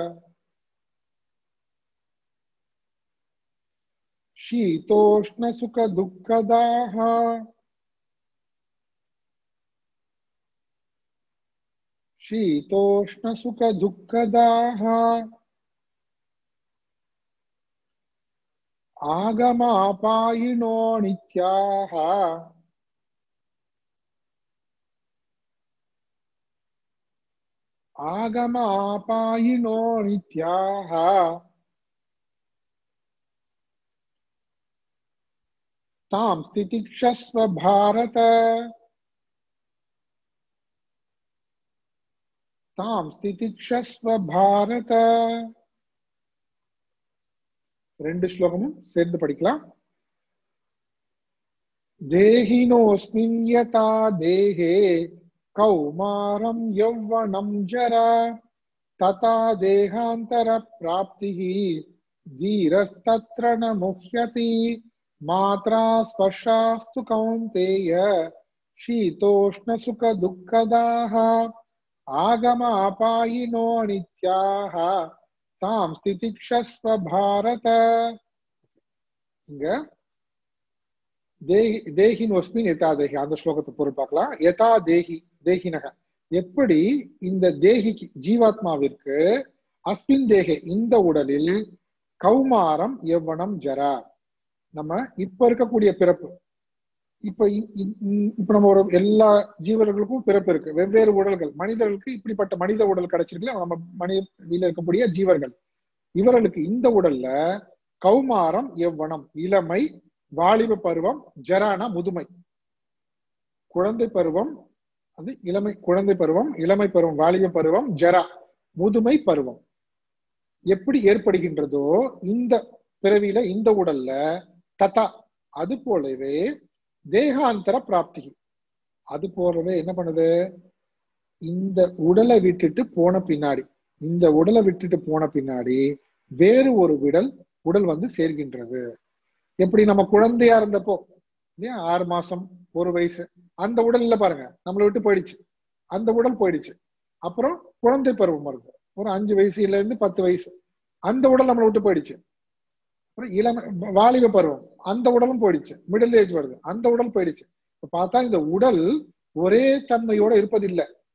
[SPEAKER 1] शीतोष्ण सुख दुःखदाः शीतोष्ण सुख दुःखदाः आगमापायिनो नित्याः आगमापायिनो नित्याः तां स्थितिक्षस्व भारत तां स्थितिक्षस्व भारत. ரெண்டு ஸ்லோகமும் சேர்ந்து படிக்கலாம். தேஹினோஸ்மின் யதா தேஹே கௌமாரம் யௌவனம் ஜரா ததா தேகாந்தர பிராப்திஹி தீரஸ்தத்ர ந முஹ்யதி மாத்ரா ஸ்பர்ஷாஸ்து கௌந்தேய शीतोष्ण सुख दुःखदाः आगमापायिनो नित्याः तां स्थितिक्षस्व भारत. இங்க தேஹி தேஹினோஸ்மின் யதா தேஹி, அந்த ஸ்லோகத்தை பொருள் பார்க்கலாம். யதா தேஹி தேஹினக, எப்படி இந்த தேகிக்கு ஜீவாத்மாவிற்கு அஸ்மின் தேகே இந்த உடலில் கௌமாரம் யௌவனம் ஜரா, நம்ம இப்ப இருக்கக்கூடிய பிறப்பு, இப்ப இப்ப நம்ம ஒரு எல்லா ஜீவர்களுக்கும் பிறப்பு இருக்கு, வெவ்வேறு உடல்கள். மனிதர்களுக்கு இப்படிப்பட்ட மனித உடல் கிடைச்சிருக்குல்ல, நம்ம மனித இருக்கக்கூடிய ஜீவர்கள், இவர்களுக்கு இந்த உடல்ல கௌமாரம் யௌவனம் இளமை, வாலிப பருவம், ஜரானா முதுமை, குழந்தை பருவம் அது இளமை, குழந்தை பருவம், இளமை பருவம், வாலிப பருவம், ஜரா முதுமை பருவம் எப்படி ஏற்படுகின்றதோ இந்த பிறவியில இந்த உடல்ல ததா அது போலவே தேகாந்தர பிராப்தி, அது போலவே என்ன பண்ணுது, இந்த உடலை விட்டுட்டு போன பின்னாடி இந்த உடலை விட்டுட்டு போன பின்னாடி வேறு ஒரு விடல் உடல் வந்து சேர்கின்றது. எப்படி நம்ம குழந்தையா இருந்தப்போ இல்லையா, ஆறு மாசம் ஒரு வயசு அந்த உடல்ல பாருங்க நம்மளை விட்டு போயிடுச்சு, அந்த உடல் போயிடுச்சு. அப்புறம் குழந்தை பருவம் வருது, ஒரு அஞ்சு வயசுல இருந்து பத்து வயசு அந்த உடல் நம்மளை விட்டு போயிடுச்சு. அப்புறம் இளமை வாலிப பருவம் அந்த உடலும் போயிடுச்சு, மிடில் ஏஜ் வருது அந்த உடல் போயிடுச்சு. இப்ப பார்த்தா இந்த உடல் ஒரே தன்மையோட இருப்பதில்லை,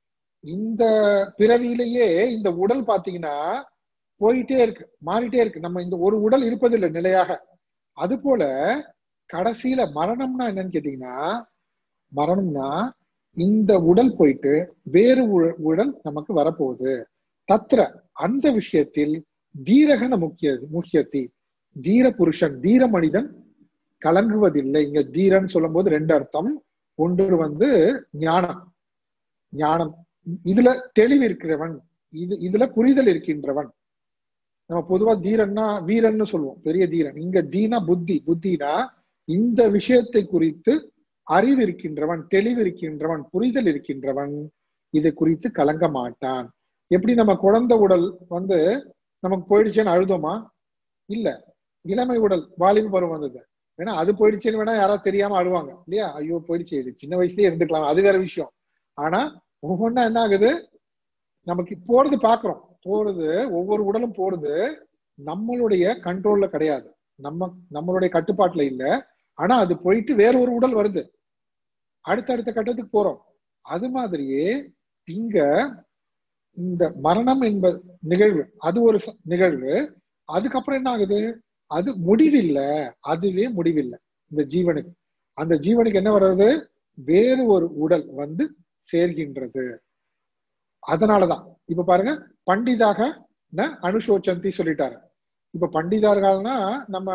[SPEAKER 1] இந்த பிறவியிலேயே இந்த உடல் பாத்தீங்கன்னா போயிட்டே இருக்கு, மாறிட்டே இருக்கு. நம்ம இந்த ஒரு உடல் இருப்பதில்லை நிலையாக. அது போல கடைசியில மரணம்னா என்னன்னு கேட்டீங்கன்னா, மரணம்னா இந்த உடல் போயிட்டு வேறு உடல் நமக்கு வரப்போகுது. தத்ர அந்த விஷயத்தில் தீரகன முக்கிய முக்கியத்தி தீர புருஷன் தீர மனிதன் கலங்குவதில்லை. இங்க தீரன் சொல்லும் போது ரெண்டு அர்த்தம். ஒன்று வந்து ஞானம், ஞானம் இதுல தெளிவு இருக்கிறவன், இது இதுல புரிதல் இருக்கின்றவன். நம்ம பொதுவா தீரன்னா வீரன்னு சொல்லுவோம், பெரிய தீரன். இங்க தீனா புத்தி, புத்தினா இந்த விஷயத்தை குறித்து அறிவு இருக்கின்றவன், தெளிவு இருக்கின்றவன், புரிதல் இருக்கின்றவன் இதை குறித்து கலங்க மாட்டான். எப்படி நம்ம குழந்தை உடல் வந்து நமக்கு போயிடுச்சேன்னு அழுதோமா? இல்ல. இளமை உடல் வாலிப பருவம் வந்தது, ஏன்னா அது போயிடுச்சேன்னு வேணா யாராவது தெரியாம அழுவாங்க இல்லையா? ஐயோ போயிடுச்சு, இது சின்ன வயசுலயே இருந்துக்கலாம், அது வேற விஷயம். ஆனா ஒவ்வொன்னா என்ன ஆகுது, நமக்கு போறது பாக்குறோம், போறது ஒவ்வொரு உடலும் போறது நம்மளுடைய கண்ட்ரோல்ல கிடையாது, நம்ம நம்மளுடைய கட்டுப்பாட்டுல இல்ல. ஆனா அது போயிட்டு வேற ஒரு உடல் வருது, அடுத்தடுத்த கட்டத்துக்கு போறோம். அது மாதிரியே இங்க இந்த மரணம் என்பது நிகழ்வு, அது ஒரு நிகழ்வு. அதுக்கப்புறம் என்ன ஆகுது, அது முடிவில்லை, அதுவே முடிவில்லை இந்த ஜீவனுக்கு. அந்த ஜீவனுக்கு என்ன வர்றது, வேறு ஒரு உடல் வந்து சேர்கின்றது. அதனாலதான் இப்ப பாருங்க, பண்டிதாக அனுசோச்சந்தி சொல்லிட்டாரு. இப்ப பண்டிதார்கள்னா நம்ம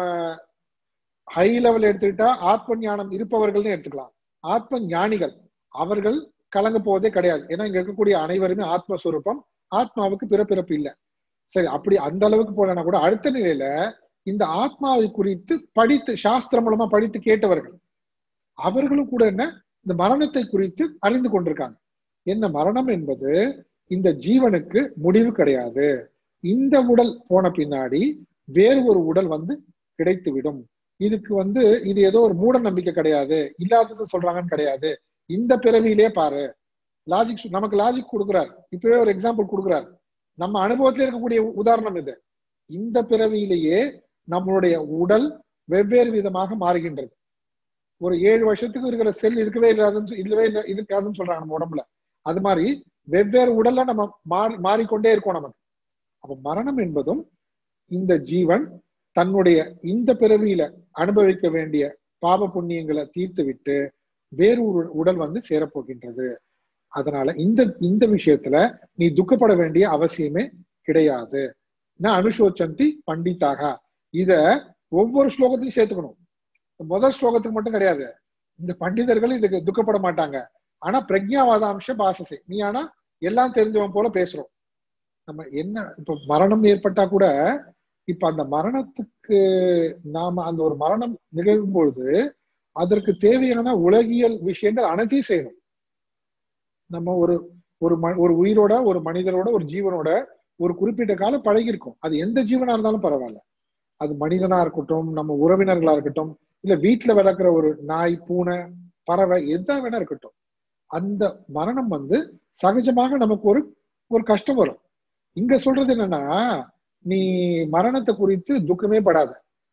[SPEAKER 1] ஹை லெவல் எடுத்துக்கிட்டா ஆத்ம ஞானம் இருப்பவர்கள்னு எடுத்துக்கலாம். ஆத்ம ஞானிகள் அவர்கள் கலங்க போவதே கிடையாது, ஏன்னா இங்க இருக்கக்கூடிய அனைவருமே ஆத்மஸ்வரூபம், ஆத்மாவுக்கு பிறப்பிறப்பு இல்லை. சரி, அப்படி அந்த அளவுக்கு போலனா கூட அடுத்த நிலையில இந்த ஆத்மாவை குறித்து படித்து சாஸ்திரம் மூலமா படித்து கேட்டவர்கள் அவர்களும் கூட என்ன இந்த மரணத்தை குறித்து அறிந்து கொண்டிருக்காங்க. என்ன மரணம் என்பது இந்த ஜீவனுக்கு முடிவு கிடையாது, இந்த உடல் போன பின்னாடி வேறு ஒரு உடல் வந்து கிடைத்துவிடும். இதுக்கு வந்து இது ஏதோ ஒரு மூட நம்பிக்கை கிடையாது, இல்லாதது சொல்றாங்கன்னு கிடையாது. இந்த பிறவியிலே பாரு, லாஜிக் நமக்கு லாஜிக் கொடுக்குறாரு. இப்பவே ஒரு எக்ஸாம்பிள் கொடுக்குறாரு, நம்ம அனுபவத்தில் இருக்கக்கூடிய உதாரணம் இது. இந்த பிறவியிலேயே நம்மளுடைய உடல் வெவ்வேறு விதமாக மாறுகின்றது. ஒரு ஏழு வருஷத்துக்கு இருக்கிற செல் இருக்கவே இல்லாதுன்னு இல்லவே இல்லை இருக்காதுன்னு சொல்றாங்க நம்ம உடம்புல. அது மாதிரி வெவ்வேறு உடல்ல நம்ம மாறி மாறிக்கொண்டே இருக்கோம் நமக்கு. அப்ப மரணம் என்பதும் இந்த ஜீவன் தன்னுடைய இந்த பிறவியில அனுபவிக்க வேண்டிய பாப புண்ணியங்களை தீர்த்து விட்டு வேறு ஒரு உடல் வந்து சேரப்போகின்றது. அதனால இந்த இந்த விஷயத்துல நீ துக்கப்பட வேண்டிய அவசியமே கிடையாது. நான் அனுசோச்சந்தி பண்டிதாக, இத ஒவ்வொரு ஸ்லோகத்தையும் சேர்த்துக்கணும். முதல் ஸ்லோகத்துக்கு மட்டும் கிடையாது, இந்த பண்டிதர்கள் இதுக்கு துக்கப்பட மாட்டாங்க. ஆனா பிரக்ஞாவாதாம்ச பாசசே, நீ ஆனா எல்லாம் தெரிஞ்சவன் போல பேசுறோம். நம்ம என்ன இப்ப மரணம் ஏற்பட்டா கூட, இப்ப அந்த மரணத்துக்கு நாம அந்த ஒரு மரணம் நிகழும் பொழுது அதற்கு தேவையான உலகியல் விஷயங்கள் அனைத்தையும் செய்யணும். நம்ம ஒரு ஒரு ஒரு உயிரோட, ஒரு மனிதரோட, ஒரு ஜீவனோட ஒரு குறிப்பிட்ட காலம் பழகிருக்கும். அது எந்த ஜீவனா இருந்தாலும் பரவாயில்ல, அது மனிதனா இருக்கட்டும், நம்ம உறவினர்களா இருக்கட்டும், இல்ல வீட்டுல வளர்க்குற ஒரு நாய், பூனை, பறவை, எதா வேணா இருக்கட்டும், அந்த மரணம் வந்து சகஜமாக நமக்கு ஒரு ஒரு கஷ்டம் வரும். இங்க சொல்றது என்னன்னா, நீ மரணத்தை குறித்து துக்கமே படாத,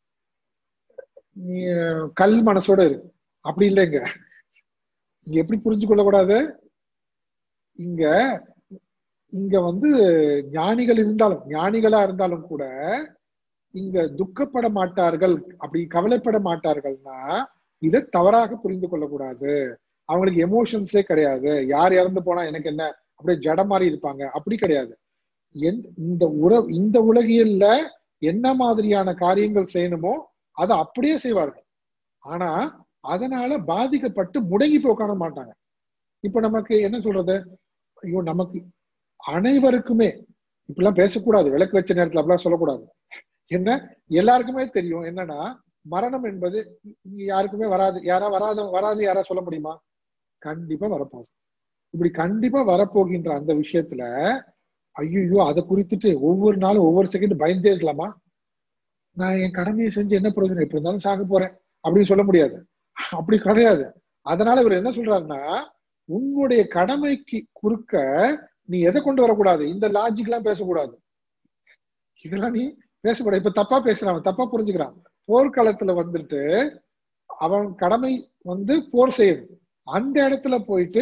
[SPEAKER 1] நீ கல் மனசோட இருக்கு. அப்படி இல்லைங்க, இங்க எப்படி புரிஞ்சு கொள்ளக்கூடாது, இங்க இங்க வந்து ஞானிகள் இருந்தாலும் ஞானிகளா இருந்தாலும் கூட இங்க துக்கப்பட மாட்டார்கள், அப்படி கவலைப்பட மாட்டார்கள்னா இதை தவறாக புரிந்து கொள்ளக்கூடாது. அவங்களுக்கு எமோஷன்ஸே கிடையாது, யார் இறந்து போனா எனக்கு என்ன, அப்படியே ஜடம் மாதிரி இருப்பாங்க, அப்படி கிடையாது. இந்த உற இந்த உலகியல்ல என்ன மாதிரியான காரியங்கள் செய்யணுமோ அதை அப்படியே செய்வார்கள். ஆனா அதனால பாதிக்கப்பட்டு முடங்கி போய் உட்கார மாட்டாங்க. இப்ப நமக்கு என்ன சொல்றது, ஐயோ நமக்கு அனைவருக்குமே இப்படிலாம் பேசக்கூடாது, விளக்கு வச்ச நேரத்துல அப்படிலாம் சொல்லக்கூடாது. என்ன எல்லாருக்குமே தெரியும் என்னன்னா, மரணம் என்பது யாருக்குமே வராது. யாரா வராத வராது யாரா சொல்ல முடியுமா? கண்டிப்பா வரப்போகுது. இப்படி கண்டிப்பா வரப்போகின்ற அந்த விஷயத்துல ஐயோ அதை குறித்துட்டு ஒவ்வொரு நாளும் ஒவ்வொரு செகண்ட் பயந்தே இருக்கலாமா? நான் என் கடமையை செஞ்சு என்ன பிரயோஜனம், எப்படி இருந்தாலும் சாக போறேன் அப்படின்னு சொல்ல முடியாது. அப்படி கிடையாது. அதனால இவர் என்ன சொல்றாருன்னா, உன்னுடைய கடமைக்கு குறுக்க நீ எதை கொண்டு வரக்கூடாது, இந்த லாஜிக் எல்லாம் பேசக்கூடாது, இதெல்லாம் நீ பேசக்கூடாது. இப்ப தப்பா பேசுறான், தப்பா புரிஞ்சுக்கிறான். போர்க்களத்துல வந்துட்டு அவன் கடமை வந்து போர் செய்யணும், அந்த இடத்துல போயிட்டு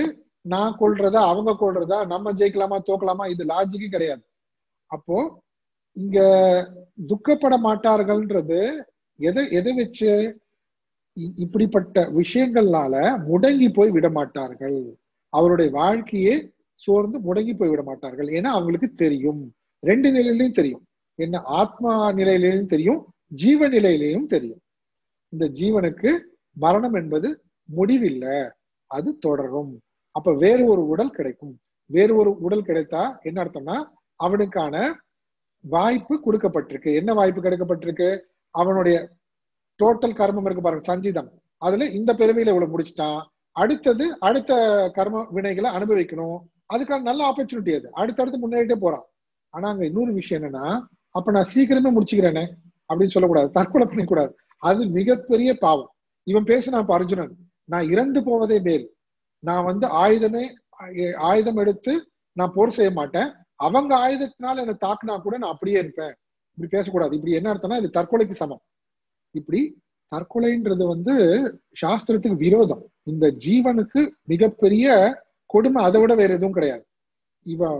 [SPEAKER 1] நான் கொள்றதா அவங்க கொள்றதா, நம்ம ஜெயிக்கலாமா தோக்கலாமா, இது லாஜிக்கே கிடையாது. அப்போ இங்க துக்கப்பட மாட்டார்கள்ன்றது எதை எதை வச்சு, இப்படிப்பட்ட விஷயங்கள்னால முடங்கி போய் விட மாட்டார்கள். அவருடைய வாழ்க்கையே சோர்ந்து முடங்கி போய் விட மாட்டார்கள். ஏன்னா அவங்களுக்கு தெரியும், ரெண்டு நிலையிலையும் தெரியும். என்ன, ஆத்மா நிலையிலையும் தெரியும், ஜீவ நிலையிலையும் தெரியும். இந்த ஜீவனுக்கு மரணம் என்பது முடிவில்லை, அது தொடரும். அப்ப வேறு ஒரு உடல் கிடைக்கும். வேறு ஒரு உடல் கிடைத்தா என்ன அர்த்தம்னா, அவனுக்கான வாய்ப்பு கொடுக்கப்பட்டிருக்கு. என்ன வாய்ப்பு கிடைக்கப்பட்டிருக்கு? அவனுடைய டோட்டல் கர்மம் இருக்கு பாருங்க, சஞ்சிதம். அதுல இந்த பிறவியில இவ்வளவு முடிச்சுட்டான், அடுத்தது அடுத்த கர்ம வினைகளை அனுபவிக்கணும். அதுக்கான நல்ல ஆப்பர்ச்சுனிட்டி அது, அடுத்தடுத்து முன்னேறிட்டே போறான். ஆனா அங்க இன்னொரு விஷயம் என்னன்னா, அப்ப நான் சீக்கிரமே முடிச்சுக்கிறேனே அப்படின்னு சொல்லக்கூடாது, தற்கொலை பண்ணிக்கூடாது. அது மிகப்பெரிய பாவம். இவன் பேசினா இப்ப அர்ஜுனன், நான் இறந்து போவதே மேல், நான் வந்து ஆயுதமே ஆயுதம் எடுத்து நான் போர் செய்ய மாட்டேன், அவங்க ஆயுதத்தினால என்னை தாக்குனா கூட நான் அப்படியே இருப்பேன், இப்படி பேசக்கூடாது. இப்படி என்ன அர்த்தம்னா இது தற்கொலைக்கு சமம். இப்படி தற்கொலைன்றது வந்து சாஸ்திரத்துக்கு விரோதம். இந்த ஜீவனுக்கு மிகப்பெரிய கொடுமை அதை விட வேற எதுவும் கிடையாது. இவன்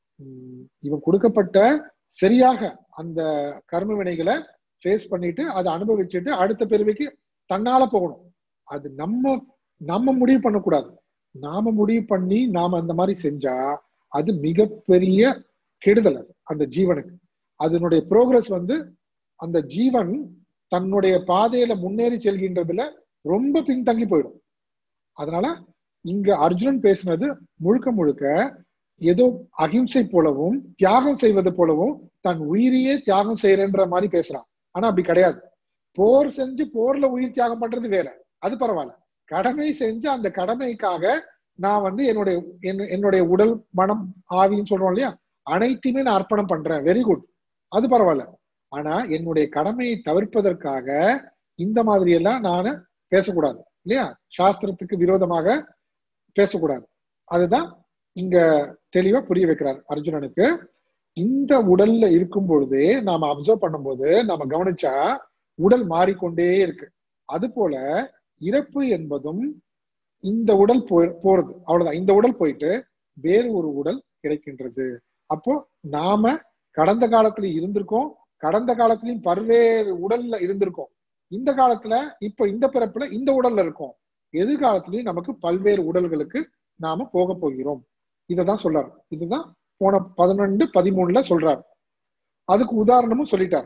[SPEAKER 1] இவன் கொடுக்கப்பட்ட சரியாக அந்த கர்ம வினைகளை ஃபேஸ் பண்ணிட்டு அதை அனுபவிச்சுட்டு அடுத்த பிறவிக்கு தன்னால போகணும். அது நம்ம நம்ம முடிவு பண்ணக்கூடாது. நாம முடிவு பண்ணி நாம அந்த மாதிரி செஞ்சா அது மிகப்பெரிய கெடுதல் அது அந்த ஜீவனுக்கு. அதனுடைய ப்ரோக்ரஸ் வந்து அந்த ஜீவன் தன்னுடைய பாதையில முன்னேறி செல்கின்றதுல ரொம்ப பின்தங்கி போயிடும். அதனால இங்க அர்ஜுனன் பேசினது முழுக்க முழுக்க ஏதோ அகிம்சை போலவும் தியாகம் செய்வது போலவும் தன் உயிரையே தியாகம் செய்யறன்ற மாதிரி பேசுறான். ஆனா அப்படி கிடையாது. போர் செஞ்சு போர்ல உயிர் தியாகம் பண்றது வேற, அது பரவாயில்ல. கடமை செஞ்சு அந்த கடமைக்காக நான் வந்து என்னுடைய என்னுடைய உடல் மனம் ஆவின்னு சொல்றோம் இல்லையா, அனைத்தையுமே நான் அர்ப்பணம் பண்றேன், வெரி குட், அது பரவாயில்ல. ஆனா என்னுடைய கடமையை தவிர்ப்பதற்காக இந்த மாதிரி எல்லாம் நான் பேசக்கூடாது இல்லையா, சாஸ்திரத்துக்கு விரோதமாக பேசக்கூடாது. அதுதான் இங்க தெளிவா புரிய வைக்கிறார் அர்ஜுனனுக்கு. இந்த உடல்ல இருக்கும் பொழுதே நாம அப்சர்வ் பண்ணும்போது நாம கவனிச்சா உடல் மாறிக்கொண்டே இருக்கு. அது போல இறப்பு என்பதும் இந்த உடல் போ போறது அவ்வளவுதான். இந்த உடல் போயிட்டு வேறு ஒரு உடல் கிடைக்கின்றது. அப்போ நாம கடந்த காலத்துல இருந்திருக்கோம், கடந்த காலத்திலயும் பல்வேறு உடல்ல இருந்திருக்கோம், இந்த காலத்துல இப்ப இந்த பிறப்புல இந்த உடல்ல இருக்கோம், எதிர்காலத்திலயும் நமக்கு பல்வேறு உடல்களுக்கு நாம போக போகிறோம். இததான் சொல்றாரு. இதுதான் போன பதினொன்று பதிமூணுல சொல்றாரு. அதுக்கு உதாரணமும் சொல்லிட்டாரு.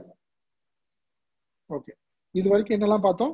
[SPEAKER 1] ஓகே, இது வரைக்கும் என்னெல்லாம் பார்த்தோம்?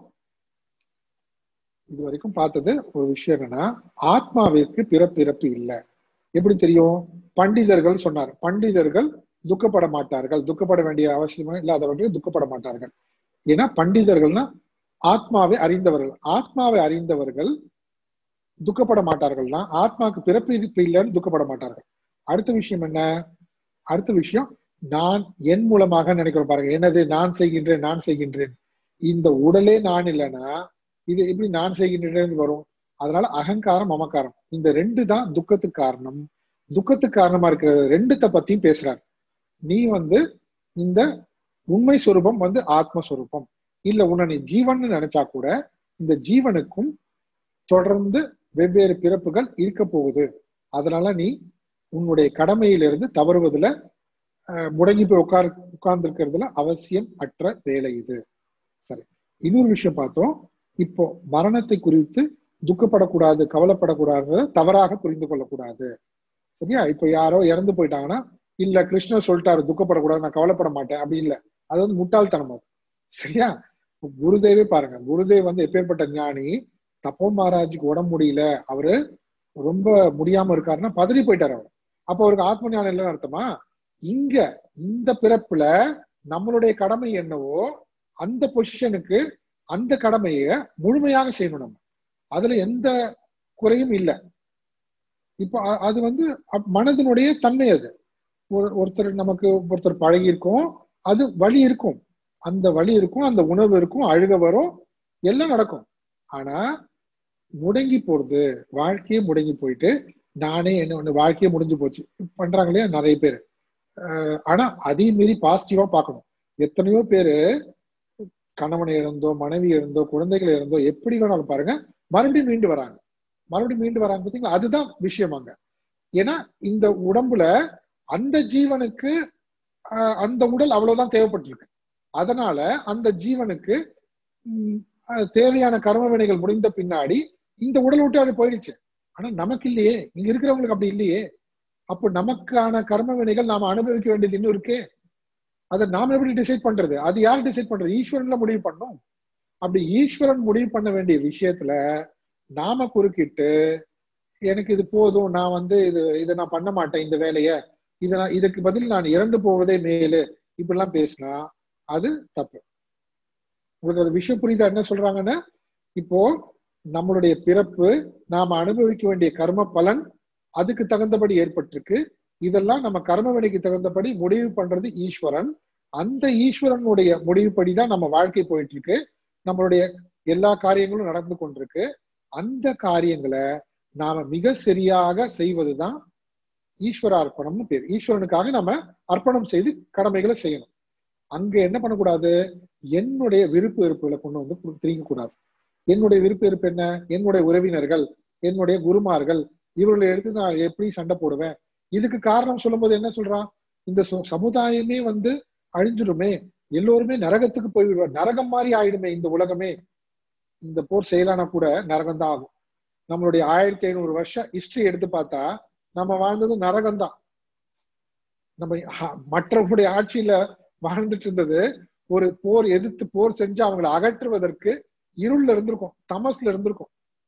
[SPEAKER 1] இது வரைக்கும் பார்த்தது ஒரு விஷயம் என்னன்னா, ஆத்மாவிற்கு பிறப்பிறப்பு இல்லை. எப்படி தெரியும்? பண்டிதர்கள் சொன்னார், பண்டிதர்கள் துக்கப்பட மாட்டார்கள், துக்கப்பட வேண்டிய அவசியமே இல்லாதவர்கள் துக்கப்பட மாட்டார்கள். ஏன்னா பண்டிதர்கள்னா ஆத்மாவை அறிந்தவர்கள். ஆத்மாவை அறிந்தவர்கள் துக்கப்பட மாட்டார்கள்னா ஆத்மாவுக்கு பிறப்பிறப்பு இல்லைன்னு துக்கப்பட மாட்டார்கள். அடுத்த விஷயம் என்ன? அடுத்த விஷயம் நான் என் மூலமாக நினைக்கிறோம் பாருங்க, என்னது நான் செய்கின்றேன் நான் செய்கின்றேன். இந்த உடலே நான் இல்லைன்னா இது எப்படி நான் செய்கின்றேன்னு வரும்? அதனால அகங்காரம் மமக்காரம் இந்த ரெண்டு தான் துக்கத்துக்கு காரணம். துக்கத்துக்கு காரணமா இருக்கிற ரெண்டுத்த பத்தியும் பேசுறார். நீ வந்து இந்த உண்மை சொரூபம் வந்து ஆத்மஸ்வரூபம் இல்ல, உன்னை நீ ஜீவன் நினைச்சா கூட இந்த ஜீவனுக்கும் தொடர்ந்து வெவ்வேறு பிறப்புகள் இருக்க போகுது. அதனால நீ உன்னுடைய கடமையிலிருந்து தவறுவதுல முடங்கி போய் உட்கார் உட்கார்ந்து இருக்கிறதுல அவசியம் அற்ற வேலை இது. சரி, இன்னொரு விஷயம் பார்த்தோம். இப்போ மரணத்தை குறித்து துக்கப்படக்கூடாது, கவலைப்படக்கூடாது, தவறாக புரிந்து கொள்ளக்கூடாது. சரியா? இப்போ யாரோ இறந்து போயிட்டாங்கன்னா, இல்ல கிருஷ்ணர் சொல்லிட்டாரு துக்கப்படக்கூடாது, நான் கவலைப்பட மாட்டேன், அப்படி இல்லை. அது வந்து முட்டாள்தனம் அது. சரியா? குருதேவே பாருங்க, குருதேவ் வந்து எப்பேற்பட்ட ஞானி. தப்போ மகாராஜுக்கு உடம்பு முடியல, அவரு ரொம்ப முடியாம இருக்காருன்னா பதறி போயிட்டாரு அவர். அப்போ அவருக்கு ஆத்ம ஞானம் இல்லைன்னு அர்த்தமா? இங்க இந்த பிறப்புல நம்மளுடைய கடமை என்னவோ அந்த பொசிஷனுக்கு அந்த கடமையை முழுமையாக செய்யணும். நம்ம அதுல எந்த குறையும் இல்லை. இப்போ அது வந்து மனதினுடைய தன்மை. அது ஒரு ஒருத்தர் நமக்கு ஒருத்தர் பழகி இருக்கும், அது வலி இருக்கும், அந்த வலி இருக்கும், அந்த உணவு இருக்கும், அழுக வரும், எல்லாம் நடக்கும். ஆனா முடங்கி போறது, வாழ்க்கையே முடங்கி போயிட்டு நானே என்ன ஒண்ணு வாழ்க்கையே முடிஞ்சு போச்சு பண்றாங்க இல்லையா நிறைய பேர். அஹ் ஆனா அதையும் மீறி பாசிட்டிவா பார்க்கணும். எத்தனையோ பேரு கணவனை இழந்தோ மனைவி இழந்தோ குழந்தைகளை இழந்தோ எப்படி வேணாலும் பாருங்க மறுபடியும் மீண்டு வராங்க. மறுபடியும் மீண்டு வராங்க பார்த்தீங்களா, அதுதான் விஷயமாங்க. ஏன்னா இந்த உடம்புல அந்த ஜீவனுக்கு அந்த உடல் அவ்வளவுதான் தேவைப்பட்டிருக்கு. அதனால அந்த ஜீவனுக்கு தேவையான கர்ம வினைகள் முடிந்த பின்னாடி இந்த உடல் விட்டு அது போயிடுச்சு. ஆனா நமக்கு இல்லையே, இங்க இருக்கிறவங்களுக்கு அப்படி இல்லையே. அப்போ நமக்கான கர்ம வினைகள் நாம அனுபவிக்க வேண்டியது இன்னும் இருக்கே. அதை நாம எப்படி டிசைட் பண்றது? அது யார் டிசைட் பண்றது? ஈஸ்வரன்ல முடிவு பண்ணும். அப்படி ஈஸ்வரன் முடிவு பண்ண வேண்டிய விஷயத்துல நாம குறுக்கிட்டு எனக்கு இது போதும், நான் வந்து இது இதை நான் பண்ண மாட்டேன், இந்த வேலைய இதை நான் இதுக்கு பதில் நான் இறந்து போவதே மேலு, இப்படிலாம் பேசினா அது தப்பு. உங்களுக்கு அது விஷயம் புரியுதா என்ன சொல்றாங்கன்னா, இப்போ நம்மளுடைய பிறப்பு, நாம அனுபவிக்க வேண்டிய கர்ம பலன் அதுக்கு தகுந்தபடி ஏற்பட்டிருக்கு. இதெல்லாம் நம்ம கர்ம வினைக்கு தகுந்தபடி முடிவு பண்றது ஈஸ்வரன். அந்த ஈஸ்வரனுடைய முடிவுப்படிதான் நம்ம வாழ்க்கை போயிட்டு இருக்கு. நம்மளுடைய எல்லா காரியங்களும் நடந்து கொண்டிருக்கு. அந்த காரியங்களை நாம மிக சரியாக செய்வதுதான் ஈஸ்வர அர்ப்பணம்னு பேர். ஈஸ்வரனுக்காக நம்ம அர்ப்பணம் செய்து கடமைகளை செய்யணும். அங்க என்ன பண்ணக்கூடாது? என்னுடைய விருப்பு வெறுப்புகளை கொண்டு வந்து திரிக்க கூடாது. என்னுடைய விருப்பு வெறுப்பு என்ன? என்னுடைய உறவினர்கள், என்னுடைய குருமார்கள், இவர்களை எடுத்து நான் எப்படி சண்டை போடுவேன்? இதுக்கு காரணம் சொல்லும் போது என்ன சொல்றான்? இந்த சமுதாயமே வந்து அழிஞ்சிடுமே, எல்லோருமே நரகத்துக்கு போய்விடுவார், நரகம் மாதிரி ஆயிடுமே இந்த உலகமே. இந்த போர் செயலான கூட நரகம் தான் ஆகும். நம்மளுடைய ஆயிரத்தி ஐநூறு வருஷம் ஹிஸ்டரி எடுத்து பார்த்தா நம்ம வாழ்ந்தது நரகம்தான். நம்ம மற்றவர்களுடைய ஆட்சியில வாழ்ந்துட்டு இருந்தது ஒரு போர் எதிர்த்து போர் செஞ்சு அவங்களை அகற்றுவதற்கு இருள்ல இருந்திருக்கும், தமஸ்ல இருந்திருக்கும்.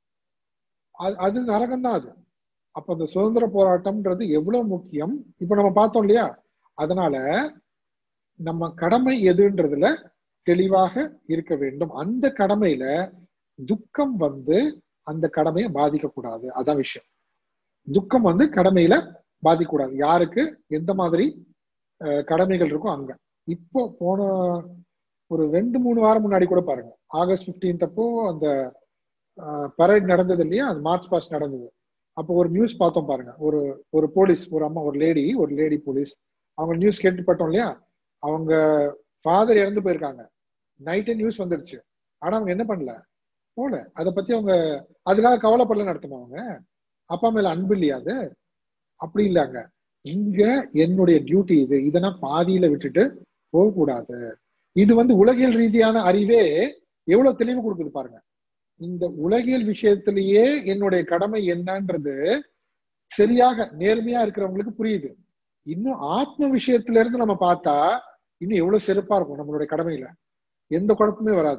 [SPEAKER 1] அது நரகம் தான் அது. அப்ப அந்த சுதந்திர போராட்டம்ன்றது எவ்வளவு முக்கியம் இப்ப நம்ம பார்த்தோம் இல்லையா? அதனால நம்ம கடமை எதுன்றதுல தெளிவாக இருக்க வேண்டும். அந்த கடமையில துக்கம் வந்து அந்த கடமையை பாதிக்க கூடாது. அதான் விஷயம். துக்கம் வந்து கடமையில பாதிக்கக்கூடாது. யாருக்கு எந்த மாதிரி கடமைகள் இருக்கும் அங்க. இப்போ போன ஒரு ரெண்டு மூணு வாரம் முன்னாடி கூட பாருங்க, ஆகஸ்ட் பிப்டீன்த் அப்போ அந்த பரேட் நடந்தது இல்லையா, அது மார்ச் பாஸ்ட் நடந்தது. அப்போ ஒரு நியூஸ் பார்த்தோம் பாருங்க. ஒரு ஒரு போலீஸ், ஒரு அம்மா, ஒரு லேடி, ஒரு லேடி போலீஸ், அவங்க நியூஸ் கேட்டுப்பட்டோம் இல்லையா? அவங்க ஃபாதர் இறந்து போயிருக்காங்க. நைட்டே நியூஸ் வந்துருச்சு. ஆனா அவங்க என்ன பண்ணல, போல அதை பத்தி அவங்க அதுக்காக கவலைப்படல நடத்தணும். அவங்க அப்பா மேல அன்பு இல்லையா? அது அப்படி இல்லைங்க. இங்க என்னுடைய டியூட்டி இது, இதை நான் பாதியில விட்டுட்டு போகக்கூடாது. இது வந்து உலகியல் ரீதியான அறிவே எவ்வளவு தெளிவு கொடுக்குது பாருங்க. இந்த உலகியல் விஷயத்திலேயே என்னுடைய கடமை என்னன்றது சரியாக நேர்மையா இருக்கிறவங்களுக்கு புரியுது. இன்னும் ஆத்ம விஷயத்துல இருந்து நம்ம பார்த்தா இன்னும் எவ்வளவு சிறப்பா இருக்கும். நம்மளுடைய கடமையில எந்த குழப்பமே வராது.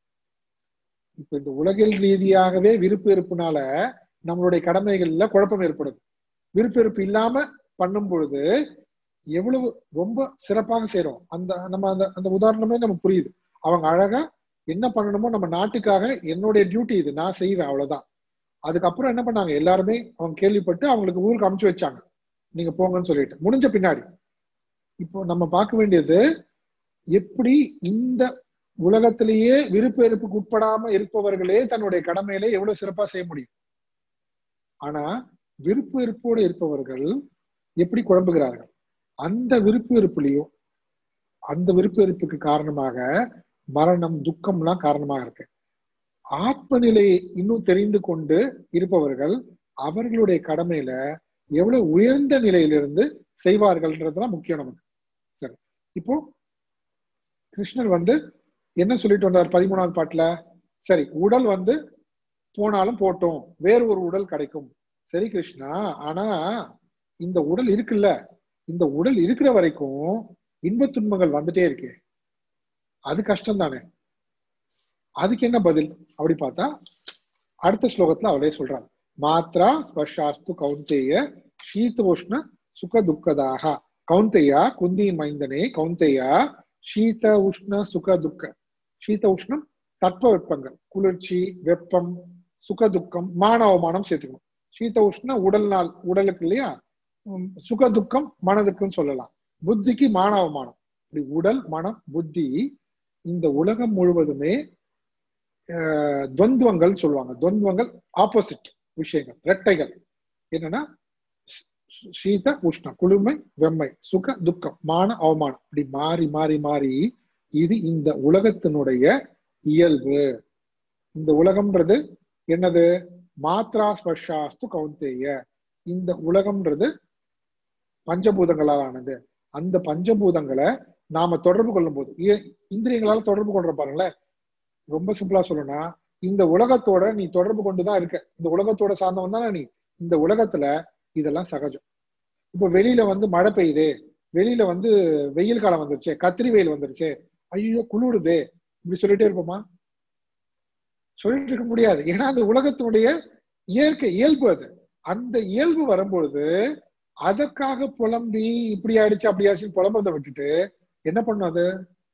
[SPEAKER 1] இப்ப இந்த உலகியல் ரீதியாகவே விருப்பு வெறுப்புனால நம்மளுடைய கடமைகள்ல குழப்பம் ஏற்படுது. விருப்பு வெறுப்பு இல்லாம பண்ணும் பொழுது எவ்வளவு ரொம்ப சிறப்பாக செய்யறோம். அந்த நம்ம அந்த அந்த உதாரணமே நமக்கு புரியுது. அவங்க அழகா என்ன பண்ணணுமோ, நம்ம நாட்டுக்காக என்னுடைய டியூட்டி இது, நான் செய்வேன், அவ்வளவுதான். அதுக்கப்புறம் என்ன பண்ணாங்க, எல்லாருமே அவங்க கேள்விப்பட்டு அவங்களுக்கு ஊருக்கு அமுச்சு வச்சாங்க, நீங்க போங்கன்னு சொல்லிட்டு. முடிஞ்ச பின்னாடி இப்போ நம்ம பார்க்க வேண்டியது, எப்படி இந்த உலகத்திலேயே விருப்பு வெறுப்புக்கு உட்படாம இருப்பவர்களே தன்னுடைய கடமையிலே எவ்வளவு சிறப்பா செய்ய முடியும். ஆனா விருப்பு வெறுப்போடு இருப்பவர்கள் எப்படி குழம்புகிறார்கள். அந்த விருப்பு வெறுப்புலையும் அந்த விருப்பு வெறுப்புக்கு காரணமாக மரணம், துக்கம்லாம் காரணமாக இருக்கு. ஆத்ம நிலையை இன்னும் தெரிந்து கொண்டு இருப்பவர்கள் அவர்களுடைய கடமையில எவ்வளவு உயர்ந்த நிலையிலிருந்து செய்வார்கள்ன்றதுலாம் முக்கியம் நமக்கு. சரி, இப்போ கிருஷ்ணர் வந்து என்ன சொல்லிட்டு வந்தார் பதிமூணாவது பாட்டுல? சரி, உடல் வந்து போனாலும் போட்டோம், வேறு ஒரு உடல் கிடைக்கும். சரி கிருஷ்ணா, ஆனா இந்த உடல் இருக்குல்ல, இந்த உடல் இருக்கிற வரைக்கும் இன்ப துன்பங்கள் வந்துட்டே இருக்கு, அது கஷ்டம் தானே. அதுக்கு என்ன பதில் அப்படி பார்த்தா அடுத்த ஸ்லோகத்துல அவளே சொல்றாங்க. மாத்ரா ஸ்பர்ஷாஸ்து கௌந்தேய சீதோஷ்ண சுக துக்கதாக. கௌந்தையா, குந்தி மைந்தனே கௌந்தையா, சீத உஷ்ண சுக துக்க. சீத உஷ்ணம் தட்ப வெப்பங்கள், குளிர்ச்சி, வெப்பம், சுக துக்கம், மான அவமானம் சேர்த்துக்கணும். சீத உஷ்ண உடல் நாள் உடலுக்கு இல்லையா, சுக துக்கம் மனதுக்குன்னு சொல்லலாம். புத்திக்கு மான அவமானம். இப்படி உடல், மனம், புத்தி, இந்த உலகம் முழுவதுமே துவந்துவங்கள் சொல்லுவாங்க. துவந்துவங்கள் ஆப்போசிட் விஷயங்கள், ரெட்டைகள். என்னன்னா சீத உஷ்ணம், குளுமை, வெம்மை, சுக துக்கம், மான அவமானம், இப்படி மாறி மாறி மாறி இது இந்த உலகத்தினுடைய இயல்பு. இந்த உலகம்ன்றது என்னது? மாத்ரா ஸ்பர்ஷாஸ்து கௌந்தேய. இந்த உலகம்ன்றது பஞ்சபூதங்களால் ஆனது. அந்த பஞ்சபூதங்களை நாம தொடர்பு கொள்ளும் போது, இந்திரியங்களால தொடர்பு கொள்ற பாருங்களேன். ரொம்ப சிம்பிளா சொல்லணும்னா, இந்த உலகத்தோட நீ தொடர்பு கொண்டுதான் இருக்க. இந்த உலகத்தோட சார்ந்தவன் தானே நீ. இந்த உலகத்துல இதெல்லாம் சகஜம். இப்ப வெளியில வந்து மழை பெய்யுது, வெளியில வந்து வெயில் காலம் வந்துருச்சு, கத்திரி வெயில் வந்துருச்சு, ஐயோ குளிருது, இப்படி சொல்லிட்டே இருப்போமா? சொல்லிட்டு இருக்க முடியாது. ஏன்னா அந்த உலகத்தினுடைய இயற்கை இயல்பு அது. அந்த இயல்பு வரும்பொழுது அதற்காக புலம்பி இப்படி ஆயிடுச்சு அப்படி ஆயிடுச்சுன்னு புலம்புறதை விட்டுட்டு என்ன பண்ணும் அது?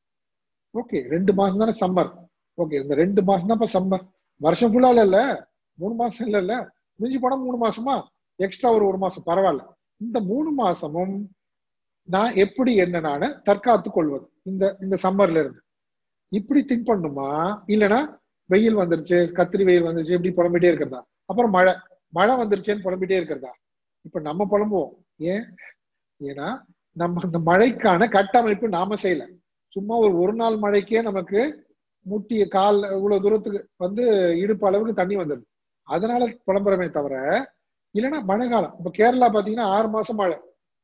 [SPEAKER 1] ஓகே, ரெண்டு மாசம் தானே சம்மர். ஓகே, இந்த ரெண்டு மாசம் தான் சம்மர், வருஷம் ஃபுல்லா இல்ல, மூணு மாசம் இல்ல இல்ல, மிஞ்சி போனா மூணு மாசமா, எக்ஸ்ட்ரா ஒரு ஒரு மாசம் பரவாயில்ல. இந்த மூணு மாசமும் நான் எப்படி என்ன நானு தற்காத்து கொள்வது இந்த இந்த சம்மர்ல இருந்து, இப்படி திங்க் பண்ணுமா? இல்லைன்னா வெயில் வந்துருச்சு, கத்திரி வெயில் வந்துருச்சு, இப்படி புலம்பிட்டே இருக்கிறதா? அப்புறம் மழை மழை வந்துருச்சேன்னு புலம்பிட்டே இருக்கிறதா? இப்ப நம்ம புலம்புவோம். ஏன்? ஏன்னா நம்ம அந்த மழைக்கான கட்டமைப்பு நாம செய்யல. சும்மா ஒரு ஒரு நாள் மழைக்கே நமக்கு முட்டிய கால் இவ்வளவு தூரத்துக்கு வந்து இடுப்பு அளவுக்கு தண்ணி வந்துடுது, அதனால புலம்புறமே தவிர. இல்லைன்னா மழை காலம், இப்ப கேரளா பாத்தீங்கன்னா ஆறு மாசம் மழை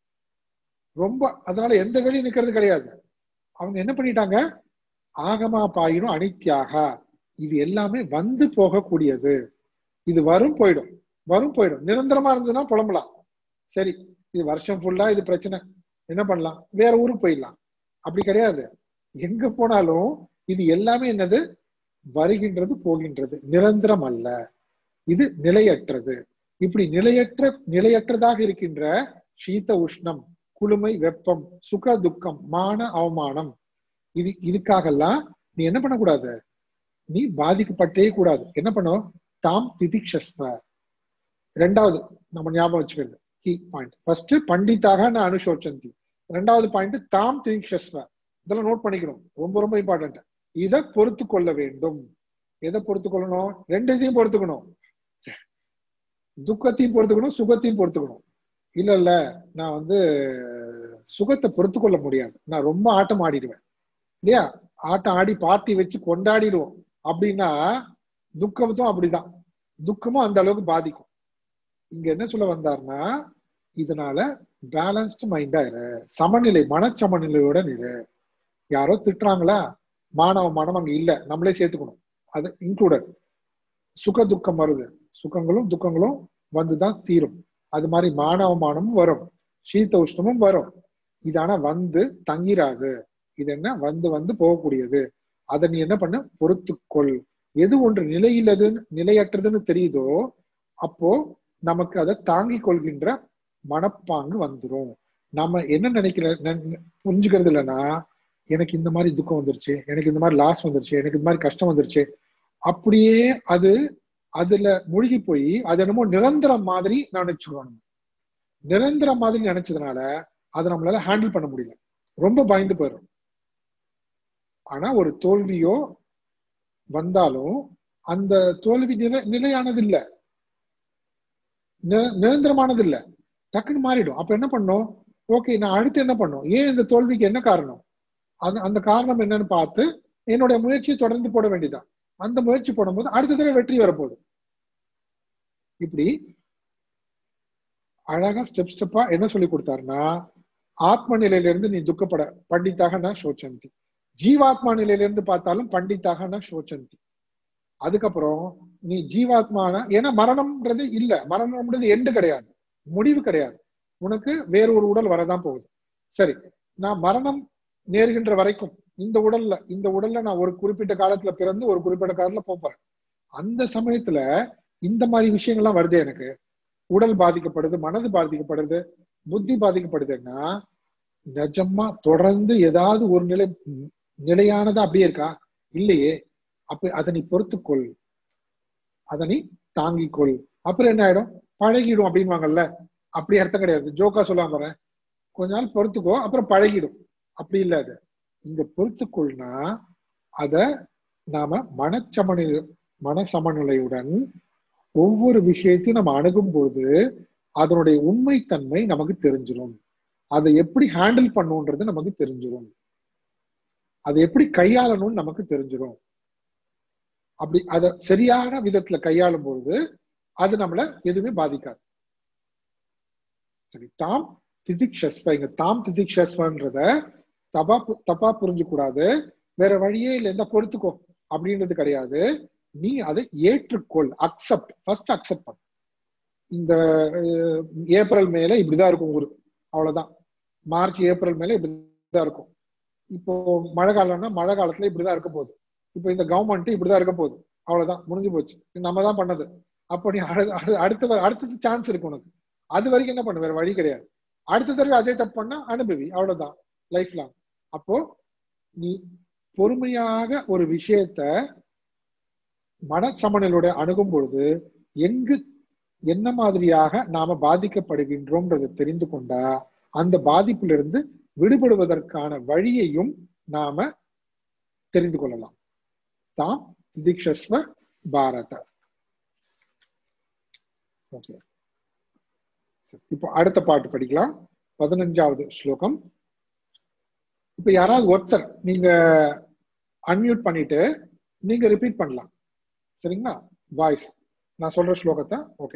[SPEAKER 1] ரொம்ப, அதனால எந்த வெளியும் நிக்கிறது கிடையாது. அவங்க என்ன பண்ணிட்டாங்க? ஆகமா பாயினும் அனித்யாக, இது எல்லாமே வந்து போகக்கூடியது, இது வரும் போயிடும் வரும் போயிடும். நிரந்தரமா இருந்ததுன்னா புலம்பலாம். சரி, இது வருஷம் ஃபுல்லா இது பிரச்சனை, என்ன பண்ணலாம்? வேற ஊருக்கு போயிடலாம். அப்படி கிடையாது. எங்க போனாலும் இது எல்லாமே என்னது? வருகின்றது போகின்றது, நிரந்தரம் அல்ல, இது நிலையற்றது. இப்படி நிலையற்ற நிலையற்றதாக இருக்கின்ற சீத உஷ்ணம், குளுமை வெப்பம், சுக துக்கம், மான அவமானம், இது இதுக்காகலாம் நீ என்ன பண்ணக்கூடாது? நீ பாதிக்கப்பட்டே கூடாது. என்ன பண்ணும்? தாம் திதிக்ஷஸ்வ. ரெண்டாவது நம்ம ஞாபகம் வச்சுக்கிறது கீ பாயிண்ட். ஃபர்ஸ்ட் பண்டிதாக நான் அனுசோச்சந்தி, ரெண்டாவது பாயிண்ட் தாம் திதிக்ஷஸ்வ. இதெல்லாம் நோட் பண்ணிக்கணும், ரொம்ப ரொம்ப இம்பார்ட்டன்ட். இதை பொறுத்து கொள்ள வேண்டும். எதை பொறுத்து கொள்ளணும்? ரெண்டு இதையும் பொறுத்துக்கணும். துக்கத்தையும் பொறுத்துக்கணும், சுகத்தையும் பொறுத்துக்கணும். இல்ல இல்ல நான் வந்து சுகத்தை பொறுத்து கொள்ள முடியாது, நான் ரொம்ப ஆட்டம் ஆடிடுவேன் இல்லையா, ஆட்டம் ஆடி பார்ட்டி வச்சு கொண்டாடிடுவோம் அப்படின்னா துக்கமும் அப்படிதான், துக்கமும் அந்த அளவுக்கு பாதிக்கும். இங்க என்ன சொல்ல வந்தார்னா, இதனால பேலன்ஸ்டு மைண்டா இரு, சமநிலை மனச்சமநிலையுடன் இரு. யாரோ திட்டுறாங்களா, மானவ மனம் அங்க இல்ல, நம்மளே சேர்த்துக்கணும், அது இன்க்ளூடட். சுக துக்கம் வருது, சுகங்களும் துக்கங்களும் வந்துதான் தீரும். அது மாதிரி மானவமானமும் வரும், சீத உஷ்ணமும் வரும். இது ஆனா வந்து தங்கிராது. இது என்ன? வந்து வந்து போகக்கூடியது. அதை நீ என்ன பண்ண? பொறுத்துக்கொள். எது ஒன்று நிலையில்லதுன்னு நிலையற்றதுன்னு தெரியுதோ அப்போ நமக்கு அதை தாங்கிக் கொள்கின்ற மனப்பாங்கு வந்துடும். நம்ம என்ன நினைக்கிற புரிஞ்சுக்கிறது இல்லைன்னா, எனக்கு இந்த மாதிரி துக்கம் வந்துருச்சு, எனக்கு இந்த மாதிரி லாஸ் வந்துருச்சு, எனக்கு இந்த மாதிரி கஷ்டம் வந்துருச்சு, அப்படியே அது அதுல மூழ்கி போய் அது என்னமோ நிரந்தரம் மாதிரி நினைச்சுக்கணும். நிரந்தரம் மாதிரி நினைச்சதுனால அதை நம்மளால ஹேண்டில் பண்ண முடியல, ரொம்ப பயந்து போயிடும். ஆனா ஒரு தோல்வியோ வந்தாலும் அந்த தோல்வி நிலை நிலையானது இல்ல, நிரந்தரமானது இல்ல, டக்குன்னு மாறிடும். அப்ப என்ன பண்ணும்? ஓகே, நான் அடுத்து என்ன பண்ணும்? ஏன் இந்த தோல்விக்கு என்ன காரணம்? அது அந்த காரணம் என்னன்னு பார்த்து என்னுடைய முயற்சியை தொடர்ந்து போட வேண்டியதான். அந்த முயற்சி போடும்போது அடுத்த தடவை வெற்றி வரப்போகுது. இப்படி அழகா ஸ்டெப் ஸ்டெப்பா என்ன சொல்லி கொடுத்தாருன்னா, ஆத்ம நிலையிலிருந்து நீ துக்கப்பட பண்டித்தாக நான் சோச்சந்தி, ஜீவாத்மா நிலையிலிருந்து பார்த்தாலும் பண்டித்தாக நான் சோச்சந்தி. அதுக்கப்புறம் நீ ஜீவாத்மான, ஏன்னா மரணம்ன்றது இல்ல, மரணம்ன்றது எண்டு கிடையாது, முடிவு கிடையாது. உனக்கு வேற ஒரு உடல் வரதான் போகுது. சரி, நான் மரணம் நேர்கின்ற வரைக்கும் இந்த உடல்ல இந்த உடல்ல நான் ஒரு குறிப்பிட்ட காலத்துல பிறந்து ஒரு குறிப்பிட்ட காலத்துல போறேன். அந்த சமயத்துல இந்த மாதிரி விஷயங்கள்லாம் வருது, எனக்கு உடல் பாதிக்கப்படுது, மனது பாதிக்கப்படுது, புத்தி பாதிக்கப்படுதுன்னா நிஜமா தொடர்ந்து ஏதாவது ஒரு நிலை நிலையானதா அப்படியே இருக்கா? இல்லையே. அப்ப அதை நீ பொறுத்துக்கொள், அதை நீ தாங்கிக்கொள். அப்புறம் என்ன ஆயிடும்? பழகிடும் அப்படின்வாங்கல்ல, அப்படி அர்த்தம் கிடையாது. ஜோக்கா சொல்லாம போறேன், கொஞ்ச நாள் பொறுத்துக்கோ அப்புறம் பழகிடும், அப்படி இல்லை. அது இங்க பொறுத்துக்கொள்னா அத நாம மனச்சமநிலை மனசமநிலையுடன் ஒவ்வொரு விஷயத்தையும் நம்ம அணுகும் போது அதனுடைய உண்மைத்தன்மை நமக்கு தெரிஞ்சிடும். அதை எப்படி ஹேண்டில் பண்ணுன்றது நமக்கு தெரிஞ்சிடும், அதை எப்படி கையாளணும்னு நமக்கு தெரிஞ்சிடும். அப்படி அதை சரியான விதத்துல கையாளும் பொழுது அது நம்மள எதுவுமே பாதிக்காது. சரி, தாம் திதிக்ஷஸ்வ, இங்க தாம் திதிக்ஷஸ்வன்றத தப்பா தப்பா புரிஞ்சு கூடாது. வேற வழியே இல்லை, இந்த பொறுத்துக்கோ அப்படின்றது கிடையாது. நீ அதை ஏற்றுக்கொள், அக்செப்ட், ஃபர்ஸ்ட் அக்செப்ட் பண்ண. இந்த ஏப்ரல் மேல இப்படிதான் இருக்கும் ஊரு, அவ்வளவுதான். மார்ச் ஏப்ரல் மேல இப்படிதான் இருக்கும். இப்போ மழை காலம்னா மழை காலத்துல இப்படிதான் இருக்க போகுது. இப்போ இந்த கவர்மெண்ட் இப்படிதான் இருக்க போகுது, அவ்வளவுதான், முடிஞ்சு போச்சு, நம்ம தான் பண்ணது. அப்போ நீ அடுத்த அடுத்தது சான்ஸ் இருக்கு உனக்கு. அது வரைக்கும் என்ன பண்ண, வேற வழி கிடையாது. அடுத்த தடவை அதே தப்பு பண்ணா அனுபவி, அவ்வளவுதான், லைஃப் லாங். அப்போ நீ பொறுமையாக ஒரு விஷயத்த மன சமநிலையோட அணுகும் பொழுது எங்கு என்ன மாதிரியாக நாம பாதிக்கப்படுகின்றோம்ன்றதை தெரிந்து கொண்டா அந்த பாதிப்பிலிருந்து விடுபடுவதற்கான வழியையும் நாம தெரிந்து கொள்ளலாம். தாம் திதிக்ஷஸ்வ பாரத. ஓகே, இப்போ அடுத்த பாட்டு படிக்கலாம். பதினஞ்சாவது ஸ்லோகம். இப்ப யாராவது ஒருத்தர் நீங்க அன்மியூட் பண்ணிட்டு நீங்க ரிப்பீட் பண்ணலாம், சரிங்களா? வாய்ஸ் நான் சொல்ற ஸ்லோகத்தை. ஓகே,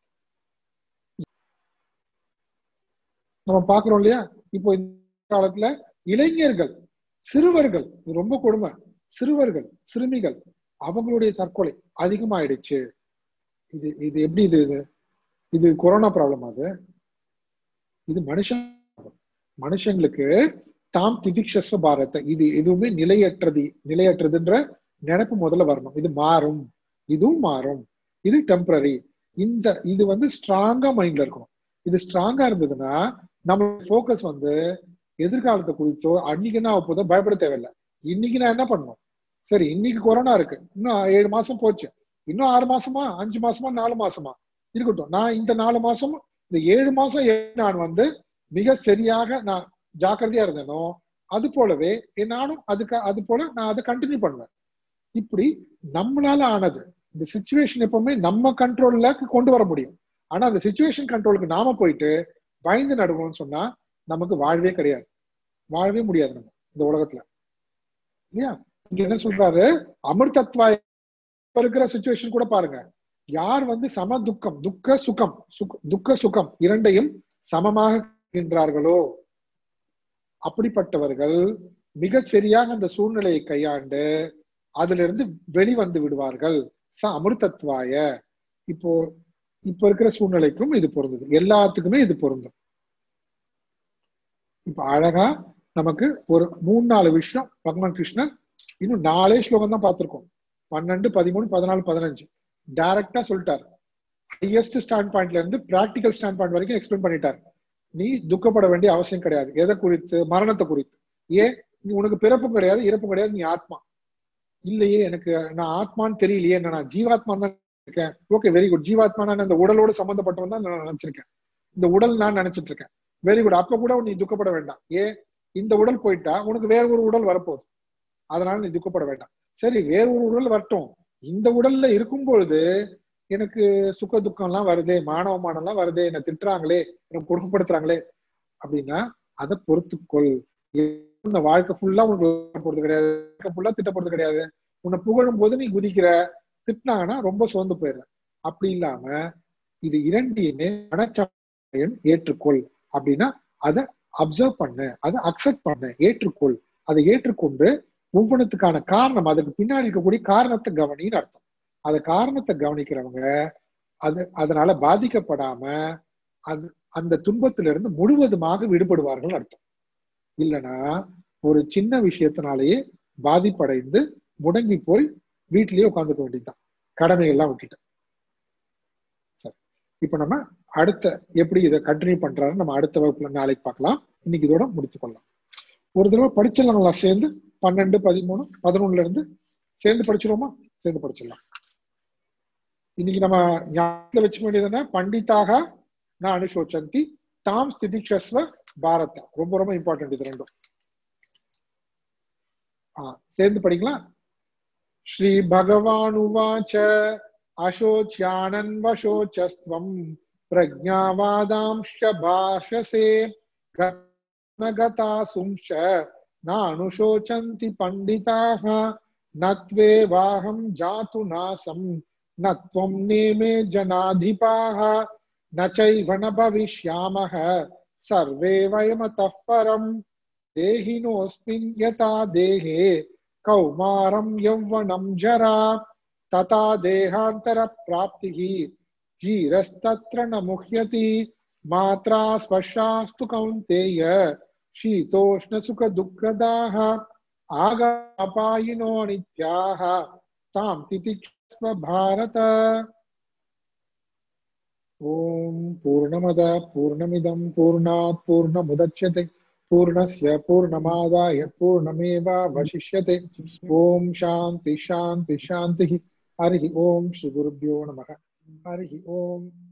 [SPEAKER 1] நம்ம பாக்குறோம் இல்லையா, இப்போ இந்த காலத்துல இளைஞர்கள், சிறுவர்கள், இது ரொம்ப கொடுமை, சிறுவர்கள் சிறுமிகள் அவங்களுடைய தற்கொலை அதிகமாயிடுச்சு. இது இது எப்படி இது இது இது கொரோனா ப்ராப்ளம்? அது இது மனுஷன் மனுஷங்களுக்கு தாம் திதிக்ஷஸ்வ பாரத, இது எதுவுமே நிலையற்றது, நிலையற்றதுன்ற நினைப்பு முதல்ல வரணும். இது மாறும், இதுவும் மாறும், இது டெம்பரரி. இந்த இது வந்து ஸ்ட்ராங்கா மைண்ட்ல இருக்கணும். இது ஸ்ட்ராங்கா இருந்ததுன்னா நம்ம போக்கஸ் வந்து எதிர்காலத்தை குறித்தோ அன்னைக்கு என்ன போதோ பயப்பட தேவையில்லை. இன்னைக்கு நான் என்ன பண்ணணும், சரி இன்னைக்கு கொரோனா இருக்கு, இன்னும் ஏழு மாசம் போச்சு, இன்னும் ஆறு மாசமா அஞ்சு மாசமா நாலு மாசமா இருக்கட்டும், நான் இந்த நாலு மாசம் இந்த ஏழு மாசம் நான் வந்து மிக சரியாக நான் ஜாக்கிரதையா இருந்தேனோ அது போலவே நானும் அதுக்கு அது போல நான் அதை கண்டினியூ பண்ணுவேன். இப்படி நம்மளால ஆனது, இந்த சிச்சுவேஷன் எப்பவுமே நம்ம கண்ட்ரோல்ல கொண்டு வர முடியும். ஆனா அந்த சிச்சுவேஷன் கண்ட்ரோலுக்கு நாம போயிட்டு பயந்து நடுவோம்னு சொன்னா நமக்கு வாழ்வே கிடையாது, வாழவே முடியாது நம்ம இந்த உலகத்துல, இல்லையா? இங்க என்ன சொல்றாரு, அமிர்தத்வா இருக்கிற சிச்சுவேஷன் கூட பாருங்க, யார் வந்து சம துக்கம், துக்க சுகம், துக்க சுகம் இரண்டையும் சமமாக இருக்கின்றார்களோ அப்படிப்பட்டவர்கள் மிக சரியாக அந்த சூழ்நிலையை கையாண்டு அதுல இருந்து வெளிவந்து விடுவார்கள். ச அமிர்தத்வாய. இப்போ இப்ப இருக்கிற சூழ்நிலைக்கும் இது பொருந்தது, எல்லாத்துக்குமே இது பொருந்தும். இப்ப அழகா நமக்கு ஒரு மூணு நாலு விஷயம் பகவான் கிருஷ்ணன் இன்னும் நாலே ஸ்லோகம் தான் பார்த்திருக்கோம். பன்னெண்டு பதிமூணு பதினாலு பதினஞ்சு டைரக்டா சொல்லிட்டாரு. ஹையஸ்ட் ஸ்டாண்ட் பாயிண்ட்ல இருந்து பிராக்டிகல் ஸ்டாண்ட் பாயிண்ட் வரைக்கும் எக்ஸ்பிளைன் பண்ணிட்டாரு. நீ துக்கப்பட வேண்டிய அவசியம் கிடையாது. எதை குறித்து? மரணத்தை குறித்து. ஏன்? நீ உனக்கு பிறப்பும் கிடையாது இறப்பும் கிடையாது, நீ ஆத்மா இல்லையே, எனக்கு நான் ஆத்மான்னு தெரியலையே, நான் ஜீவாத்மான் தான் இருக்கேன். Okay, very good. ஜீவாத்மா நான் இந்த உடலோடு சம்பந்தப்பட்டவன் தான் நான் நினைச்சிருக்கேன், இந்த உடல் நான் நினைச்சிட்டு இருக்கேன். Very good. அப்ப கூட நீ துக்கப்பட வேண்டாம். ஏன்? இந்த உடல் போயிட்டா உனக்கு வேற ஒரு உடல் வரப்போகுது, அதனால நீ துக்கப்பட வேண்டாம். சரி, வேற ஒரு உடல் வரட்டும். இந்த உடல்ல இருக்கும் பொழுது எனக்கு சுக துக்கம் எல்லாம் வருதே, மானவமானம் எல்லாம் வருதே, என்னை திட்டுறாங்களே, எனக்கு கொடுக்கப்படுத்துறாங்களே அப்படின்னா அதை பொறுத்துக்கொள். வாழ்க்கை ஃபுல்லா உனக்கு போறது கிடையாது, ஃபுல்லா திட்டப்படுறது கிடையாது. உன்னை புகழும் போது நீ குதிக்கிற, திட்டினாங்கன்னா ரொம்ப சோர்ந்து போயிடுற. அப்படி இல்லாம இது இரண்டையுமே மனச்சமயம் ஏற்றுக்கொள். அப்படின்னா அதை அப்சர்வ் பண்ணு, அதை அக்செப்ட் பண்ணு, ஏற்றுக்கொள். அதை ஏற்றுக்கொண்டு ஒவ்வொன்றுத்துக்கான காரணம், அதுக்கு பின்னாடி இருக்கக்கூடிய காரணத்தை கவனின்னு அர்த்தம். அந்த காரணத்தை கவனிக்கிறவங்க அது அதனால பாதிக்கப்படாம அது அந்த துன்பத்திலிருந்து முழுவதுமாக விடுபடுவார்கள் அர்த்தம். இல்லைன்னா ஒரு சின்ன விஷயத்தினாலேயே பாதிப்படைந்து முடங்கி போய் வீட்லயே உட்காந்துக்க வேண்டியதுதான், கடமைகள்லாம் விட்டுட்டு. சரி, இப்ப நம்ம அடுத்த எப்படி இதை கண்டினியூ பண்றாரு நம்ம அடுத்த வகுப்புல நாளைக்கு பார்க்கலாம். இன்னைக்கு இதோட முடித்து கொள்ளலாம். ஒரு தடவை படிச்சிடலாங்களா சேர்ந்து? பன்னெண்டு பதிமூணு பதினொன்னுல இருந்து சேர்ந்து படிச்சிருவோமா? சேர்ந்து படிச்சிடலாம். இன்னைக்கு நம்ம ஞாபகத்துல வச்சுக்க வேண்டியதுன்னா பண்டிதாக நான் அனுசோச்சந்தி தாம் ஸ்திதிக்ஷஸ்வ பாரத. ரொம்ப ரொம்ப இம்பார்ட்டன்ட் இது ரெண்டும். ஆஹ் சேர்ந்து படிக்கலாம். ஸ்ரீ பகவான் உவாச்ச அசோச்யானன் வசோச்சஸ்வம் பிரஜ்ஞாவாதாம்ஷ பாஷசே கதா நானுசோச்சந்தி பண்டிதாக நத்வே வாஹம் ஜாத்து நாசம் न त्वं नेमे जनाधिपाः न चैव न भविष्यामः सर्वे वयमतः परम् देहिनोऽस्मिन् यथा देहे कौमारं यौवनं जरा तथा देहान्तरप्राप्तिः धीरस्तत्र न मुह्यति मात्रा स्पर्शास्तु कौन्तेय शीतोष्णसुखदुःखदाः आगमपायिनो नित्याः तां तितिक्षस्व भारत। ओम पूर्णमदः पूर्णमिदं पूर्णात् पूर्णमुदच्यते पूर्णस्य पूर्णमादाय पूर्णमेवावशिष्यते। ओम शांति शांति शांति। हरि ओम श्री गुरुभ्यो नमः। हरि ओम।